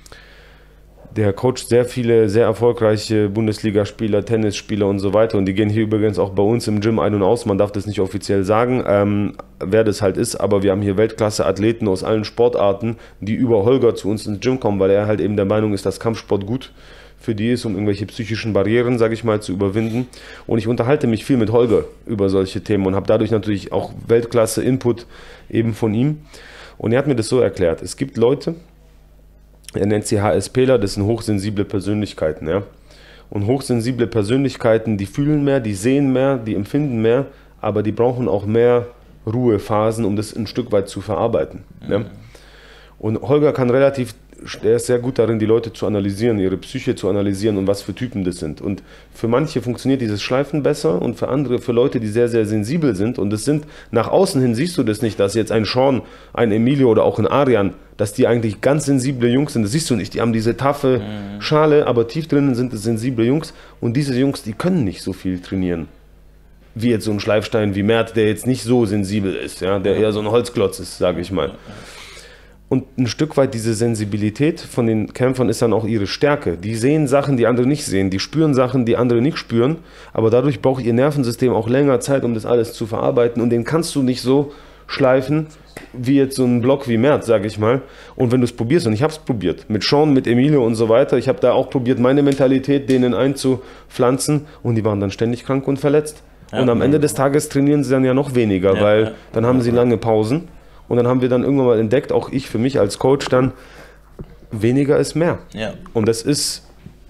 der coacht sehr viele, sehr erfolgreiche Bundesligaspieler, Tennisspieler und so weiter. Und die gehen hier übrigens auch bei uns im Gym ein und aus. Man darf das nicht offiziell sagen, ähm, wer das halt ist. Aber wir haben hier Weltklasse-Athleten aus allen Sportarten, die über Holger zu uns ins Gym kommen, weil er halt eben der Meinung ist, dass Kampfsport gut für die ist, um irgendwelche psychischen Barrieren, sage ich mal, zu überwinden. Und ich unterhalte mich viel mit Holger über solche Themen und habe dadurch natürlich auch Weltklasse-Input eben von ihm. Und er hat mir das so erklärt, es gibt Leute, er nennt sie HSPler, das sind hochsensible Persönlichkeiten. Ja? Und hochsensible Persönlichkeiten, die fühlen mehr, die sehen mehr, die empfinden mehr, aber die brauchen auch mehr Ruhephasen, um das ein Stück weit zu verarbeiten. Mhm. Ja? Und Holger kann relativ, der ist sehr gut darin, die Leute zu analysieren, ihre Psyche zu analysieren und was für Typen das sind. Und für manche funktioniert dieses Schleifen besser und für andere, für Leute, die sehr, sehr sensibel sind. Und das sind, nach außen hin siehst du das nicht, dass jetzt ein Sean, ein Emilio oder auch ein Arian, dass die eigentlich ganz sensible Jungs sind. Das siehst du nicht. Die haben diese taffe Schale, aber tief drinnen sind es sensible Jungs. Und diese Jungs, die können nicht so viel trainieren. Wie jetzt so ein Schleifstein wie Mert, der jetzt nicht so sensibel ist, ja, der eher so ein Holzklotz ist, sage ich mal. Und ein Stück weit diese Sensibilität von den Kämpfern ist dann auch ihre Stärke. Die sehen Sachen, die andere nicht sehen. Die spüren Sachen, die andere nicht spüren. Aber dadurch braucht ihr Nervensystem auch länger Zeit, um das alles zu verarbeiten. Und den kannst du nicht so schleifen, wie jetzt so ein Block wie Mert, sage ich mal. Und wenn du es probierst, und ich habe es probiert, mit Sean, mit Emilio und so weiter, ich habe da auch probiert, meine Mentalität denen einzupflanzen. Und die waren dann ständig krank und verletzt. Ja, und am Ende des Tages trainieren sie dann ja noch weniger, ja, weil dann haben sie lange Pausen. Und dann haben wir dann irgendwann mal entdeckt, auch ich für mich als Coach dann, weniger ist mehr. Ja. Und das ist,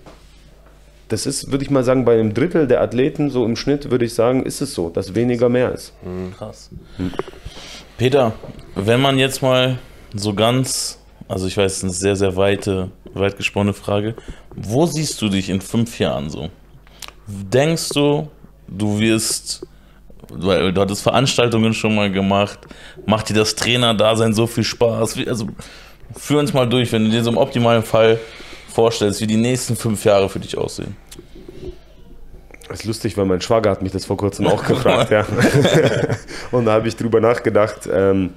das ist, würde ich mal sagen, bei einem Drittel der Athleten, so im Schnitt, würde ich sagen, ist es so, dass weniger mehr ist. Mhm. Krass. Mhm. Peter, wenn man jetzt mal so ganz, also ich weiß, es ist eine sehr, sehr weite, weit gesponnene Frage, wo siehst du dich in fünf Jahren so? Denkst du, du wirst... Weil du hattest Veranstaltungen schon mal gemacht, macht dir das Trainerdasein so viel Spaß? Also führ uns mal durch, wenn du dir so im optimalen Fall vorstellst, wie die nächsten fünf Jahre für dich aussehen. Das ist lustig, weil mein Schwager hat mich das vor kurzem auch gefragt, ja. Und da habe ich drüber nachgedacht. Ähm,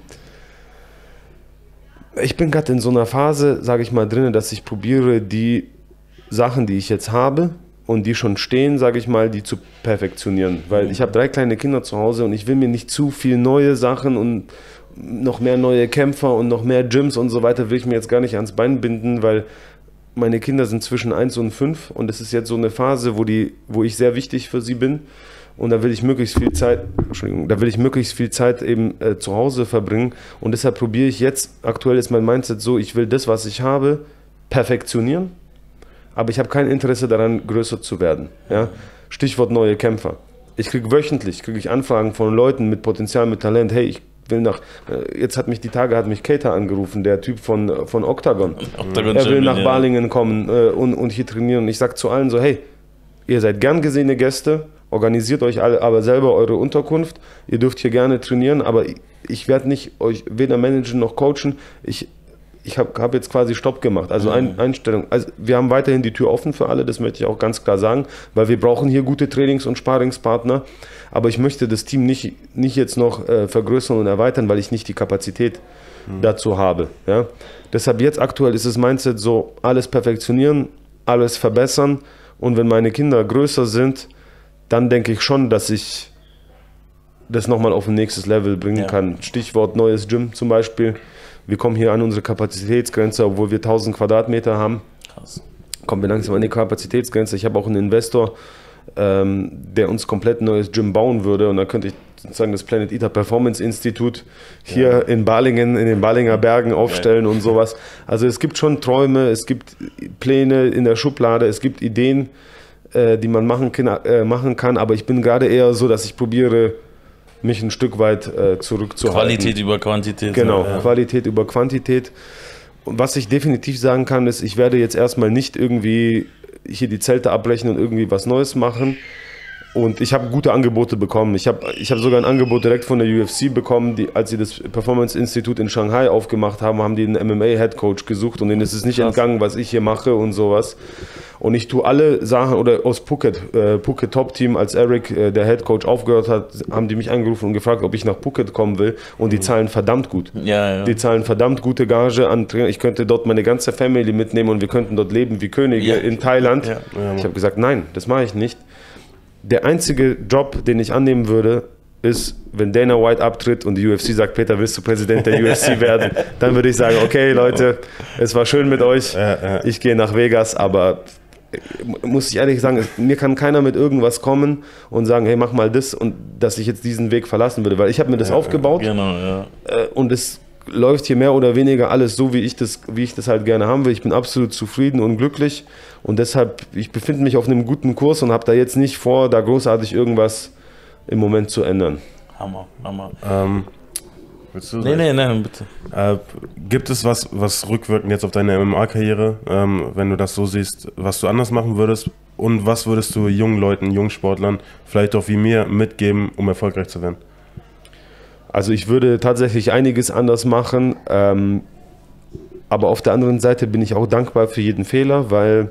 ich bin gerade in so einer Phase, sage ich mal, drin, dass ich probiere, die Sachen, die ich jetzt habe und die schon stehen, sage ich mal, die zu perfektionieren. Weil ich habe drei kleine Kinder zu Hause und ich will mir nicht zu viel neue Sachen und noch mehr neue Kämpfer und noch mehr Gyms und so weiter will ich mir jetzt gar nicht ans Bein binden, weil meine Kinder sind zwischen eins und fünf und es ist jetzt so eine Phase, wo, die, wo ich sehr wichtig für sie bin und da will ich möglichst viel Zeit, Entschuldigung, da will ich möglichst viel Zeit eben äh, zu Hause verbringen und deshalb probiere ich jetzt, aktuell ist mein Mindset so, ich will das, was ich habe, perfektionieren, aber ich habe kein Interesse daran, größer zu werden. Ja? Stichwort neue Kämpfer. Ich kriege wöchentlich kriege ich Anfragen von Leuten mit Potenzial, mit Talent, hey, ich will nach, jetzt hat mich die Tage hat mich Keita angerufen, der Typ von, von Octagon. Octagon er will nach ja. Balingen kommen äh, und, und hier trainieren. Und ich sage zu allen so, hey, ihr seid gern gesehene Gäste, organisiert euch alle, aber selber eure Unterkunft. Ihr dürft hier gerne trainieren, aber ich, ich werde nicht euch weder managen noch coachen. Ich, ich habe hab jetzt quasi Stopp gemacht. Also ein, Einstellung. Also wir haben weiterhin die Tür offen für alle, das möchte ich auch ganz klar sagen, weil wir brauchen hier gute Trainings- und Sparingspartner. Aber ich möchte das Team nicht, nicht jetzt noch äh, vergrößern und erweitern, weil ich nicht die Kapazität mhm. dazu habe. Ja? Deshalb jetzt aktuell ist das Mindset so, alles perfektionieren, alles verbessern. Und wenn meine Kinder größer sind, dann denke ich schon, dass ich das nochmal auf ein nächstes Level bringen ja. kann. Stichwort neues Gym zum Beispiel. Wir kommen hier an unsere Kapazitätsgrenze, obwohl wir tausend Quadratmeter haben. Krass. Kommen wir langsam an die Kapazitätsgrenze. Ich habe auch einen Investor, ähm, der uns komplett ein neues Gym bauen würde. Und da könnte ich sozusagen das Planet Eater Performance Institut hier ja. in Balingen, in den Balinger Bergen aufstellen ja. und sowas. Also es gibt schon Träume, es gibt Pläne in der Schublade, es gibt Ideen, äh, die man machen kann, äh, machen kann. Aber ich bin gerade eher so, dass ich probiere, mich ein Stück weit äh, zurückzuhalten. Qualität über Quantität. Genau, ja. Qualität über Quantität. Und was ich definitiv sagen kann, ist, ich werde jetzt erstmal nicht irgendwie hier die Zelte abbrechen und irgendwie was Neues machen. Und ich habe gute Angebote bekommen. Ich habe ich hab sogar ein Angebot direkt von der U F C bekommen, die, als sie das Performance Institut in Shanghai aufgemacht haben, haben die einen M M A-Headcoach gesucht und denen ist es nicht Krass. entgangen, was ich hier mache und sowas. Und ich tue alle Sachen, oder aus Phuket, äh, Phuket Top Team, als Eric, äh, der Headcoach, aufgehört hat, haben die mich angerufen und gefragt, ob ich nach Phuket kommen will. Und die zahlen verdammt gut. Ja, ja. Die zahlen verdammt gute Gage an. Ich könnte dort meine ganze Family mitnehmen und wir könnten dort leben wie Könige ja. in Thailand. Ja. Ja, ich habe gesagt, nein, das mache ich nicht. Der einzige Job, den ich annehmen würde, ist, wenn Dana White abtritt und die U F C sagt, Peter, willst du Präsident der U F C werden? Dann würde ich sagen, okay Leute, es war schön mit euch, ich gehe nach Vegas, aber muss ich ehrlich sagen, mir kann keiner mit irgendwas kommen und sagen, hey, mach mal das und dass ich jetzt diesen Weg verlassen würde, weil ich habe mir das ja, aufgebaut genau, ja. und es läuft hier mehr oder weniger alles so, wie ich das, wie ich das halt gerne haben will. Ich bin absolut zufrieden und glücklich und deshalb, ich befinde mich auf einem guten Kurs und habe da jetzt nicht vor, da großartig irgendwas im Moment zu ändern. Hammer, Hammer. Ähm, willst du nee, nee, nein, bitte. Äh, gibt es was, was rückwirkend jetzt auf deine M M A-Karriere, ähm, wenn du das so siehst, was du anders machen würdest? Und was würdest du jungen Leuten, jungen Sportlern, vielleicht auch wie mir, mitgeben, um erfolgreich zu werden? Also ich würde tatsächlich einiges anders machen, ähm, aber auf der anderen Seite bin ich auch dankbar für jeden Fehler, weil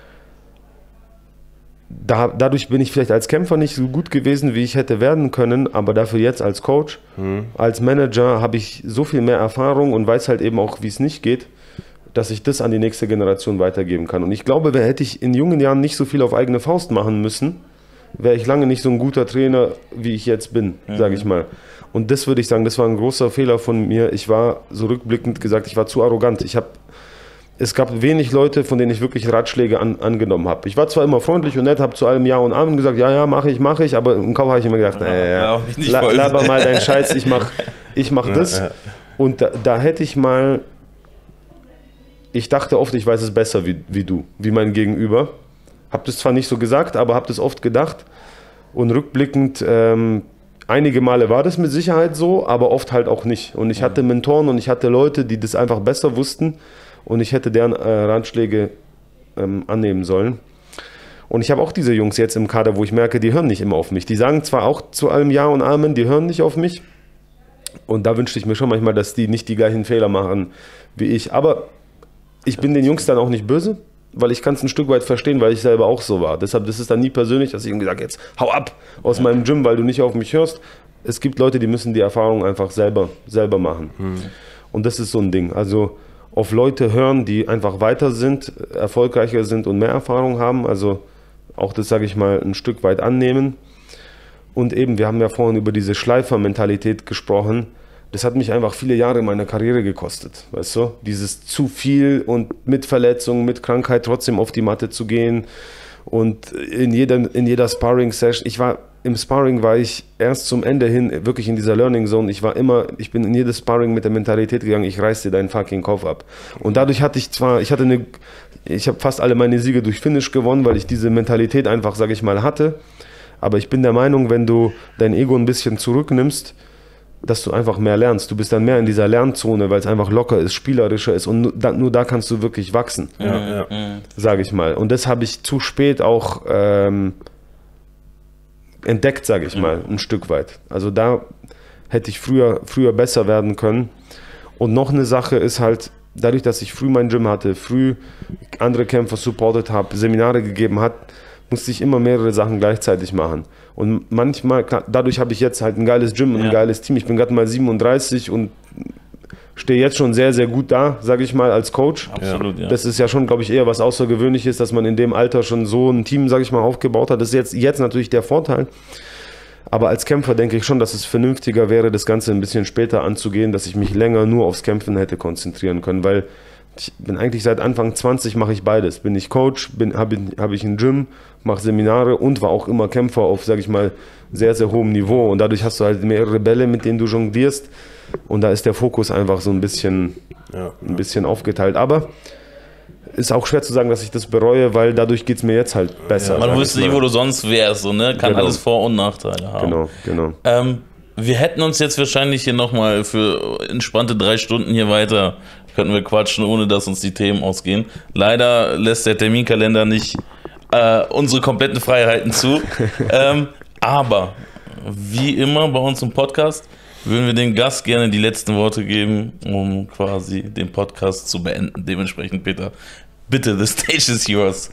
da, dadurch bin ich vielleicht als Kämpfer nicht so gut gewesen, wie ich hätte werden können, aber dafür jetzt als Coach, mhm. als Manager habe ich so viel mehr Erfahrung und weiß halt eben auch, wie es nicht geht, dass ich das an die nächste Generation weitergeben kann. Und ich glaube, hätte ich in jungen Jahren nicht so viel auf eigene Faust machen müssen, wäre ich lange nicht so ein guter Trainer, wie ich jetzt bin, mhm. sage ich mal. Und das würde ich sagen, das war ein großer Fehler von mir. Ich war, so rückblickend gesagt, ich war zu arrogant. Ich habe, es gab wenig Leute, von denen ich wirklich Ratschläge an, angenommen habe. Ich war zwar immer freundlich und nett, habe zu allem Ja und Amen gesagt, ja, ja, mache ich, mache ich, aber im Kopf habe ich immer gedacht, äh, ja, la, laber mal deinen Scheiß, ich mache ich mach das. Ja, ja. Und da, da hätte ich mal, ich dachte oft, ich weiß es besser wie, wie du, wie mein Gegenüber. Habe das zwar nicht so gesagt, aber habe das oft gedacht. Und rückblickend, ähm, einige Male war das mit Sicherheit so, aber oft halt auch nicht. Und ich hatte Mentoren und ich hatte Leute, die das einfach besser wussten und ich hätte deren äh, Ratschläge ähm, annehmen sollen. Und ich habe auch diese Jungs jetzt im Kader, wo ich merke, die hören nicht immer auf mich. Die sagen zwar auch zu allem Ja und Amen, die hören nicht auf mich. Und da wünschte ich mir schon manchmal, dass die nicht die gleichen Fehler machen wie ich. Aber ich bin den Jungs dann auch nicht böse. weil ich kann es ein Stück weit verstehen, weil ich selber auch so war. Deshalb, das ist dann nie persönlich, dass ich irgendwie sage, jetzt hau ab aus ja. meinem Gym, weil du nicht auf mich hörst. Es gibt Leute, die müssen die Erfahrung einfach selber, selber machen. Mhm. Und das ist so ein Ding. Also auf Leute hören, die einfach weiter sind, erfolgreicher sind und mehr Erfahrung haben. Also auch das, sage ich mal, ein Stück weit annehmen. Und eben, wir haben ja vorhin über diese Schleifer-Mentalität gesprochen. Das hat mich einfach viele Jahre meiner Karriere gekostet, weißt du? Dieses zu viel und mit Verletzungen, mit Krankheit trotzdem auf die Matte zu gehen. Und in jeder, in jeder Sparring-Session, ich war, im Sparring war ich erst zum Ende hin wirklich in dieser Learning Zone. Ich war immer, ich bin in jedes Sparring mit der Mentalität gegangen, ich reiß dir deinen fucking Kopf ab. Und dadurch hatte ich zwar, ich hatte eine, ich habe fast alle meine Siege durch Finish gewonnen, weil ich diese Mentalität einfach, sage ich mal, hatte. Aber ich bin der Meinung, wenn du dein Ego ein bisschen zurücknimmst, dass du einfach mehr lernst. Du bist dann mehr in dieser Lernzone, weil es einfach locker ist, spielerischer ist und nur da, nur da kannst du wirklich wachsen, ja, ja. sage ich mal. Und das habe ich zu spät auch ähm, entdeckt, sage ich mal, ein Stück weit. Also da hätte ich früher, früher besser werden können. Und noch eine Sache ist halt, dadurch, dass ich früh mein Gym hatte, früh andere Kämpfer supportet habe, Seminare gegeben hat, musste ich immer mehrere Sachen gleichzeitig machen. Und manchmal, klar, dadurch habe ich jetzt halt ein geiles Gym und ein ja. geiles Team. Ich bin gerade mal siebenunddreißig und stehe jetzt schon sehr, sehr gut da, sage ich mal, als Coach. Absolut, ja. Das ist ja schon, glaube ich, eher was Außergewöhnliches, dass man in dem Alter schon so ein Team, sage ich mal, aufgebaut hat. Das ist jetzt, jetzt natürlich der Vorteil. Aber als Kämpfer denke ich schon, dass es vernünftiger wäre, das Ganze ein bisschen später anzugehen, dass ich mich länger nur aufs Kämpfen hätte konzentrieren können, weil ich bin eigentlich seit Anfang zwanzig mache ich beides. Bin ich Coach, habe hab ich ein Gym, mache Seminare und war auch immer Kämpfer auf, sage ich mal, sehr, sehr hohem Niveau. Und dadurch hast du halt mehrere Bälle, mit denen du jonglierst. Und da ist der Fokus einfach so ein bisschen, ja, ein bisschen aufgeteilt. Aber ist auch schwer zu sagen, dass ich das bereue, weil dadurch geht es mir jetzt halt besser. Ja, man wüsste nicht, wo du sonst wärst. So, ne? Kann genau. alles Vor- und Nachteile haben. Genau, genau. Ähm, wir hätten uns jetzt wahrscheinlich hier nochmal für entspannte drei Stunden hier weiter, könnten wir quatschen, ohne dass uns die Themen ausgehen. Leider lässt der Terminkalender nicht äh, unsere kompletten Freiheiten zu. ähm, aber wie immer bei uns im Podcast würden wir dem Gast gerne die letzten Worte geben, um quasi den Podcast zu beenden. Dementsprechend, Peter, bitte, the stage is yours.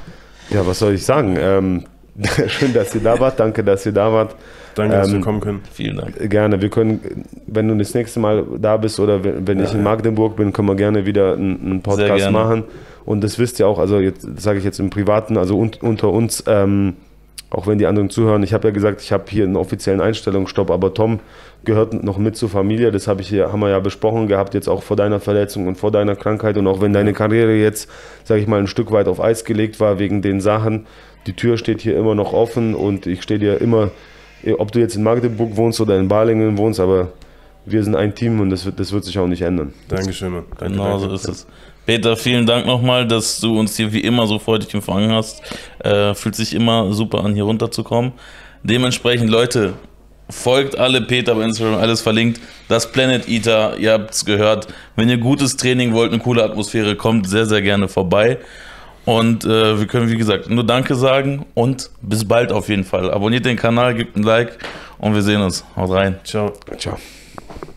Ja, was soll ich sagen? Ähm, schön, dass ihr da wart. Danke, dass ihr da wart. Danke, dass ähm, wir kommen können. Vielen Dank. Gerne. Wir können, wenn du das nächste Mal da bist oder wenn, wenn ja, ich in Magdeburg bin, können wir gerne wieder einen, einen Podcast machen. Und das wisst ihr auch, also jetzt sage ich jetzt im Privaten, also un, unter uns, ähm, auch wenn die anderen zuhören, ich habe ja gesagt, ich habe hier einen offiziellen Einstellungsstopp, aber Tom gehört noch mit zur Familie, das habe ich hier, haben wir ja besprochen gehabt, jetzt auch vor deiner Verletzung und vor deiner Krankheit und auch wenn deine Karriere jetzt, sage ich mal, ein Stück weit auf Eis gelegt war wegen den Sachen, die Tür steht hier immer noch offen und ich stehe dir immer, ob du jetzt in Magdeburg wohnst oder in Balingen wohnst, aber wir sind ein Team und das wird, das wird sich auch nicht ändern. Dankeschön, Mann. Danke, genau danke. So ist es. Peter, vielen Dank nochmal, dass du uns hier wie immer so freudig empfangen hast. Äh, fühlt sich immer super an, hier runterzukommen. Dementsprechend, Leute, folgt alle Peter bei Instagram, alles verlinkt. Das Planet Eater, ihr habt es gehört. Wenn ihr gutes Training wollt, eine coole Atmosphäre, kommt sehr, sehr gerne vorbei. Und äh, wir können, wie gesagt, nur Danke sagen und bis bald auf jeden Fall. Abonniert den Kanal, gebt ein Like und wir sehen uns. Haut rein. Ciao. Ciao.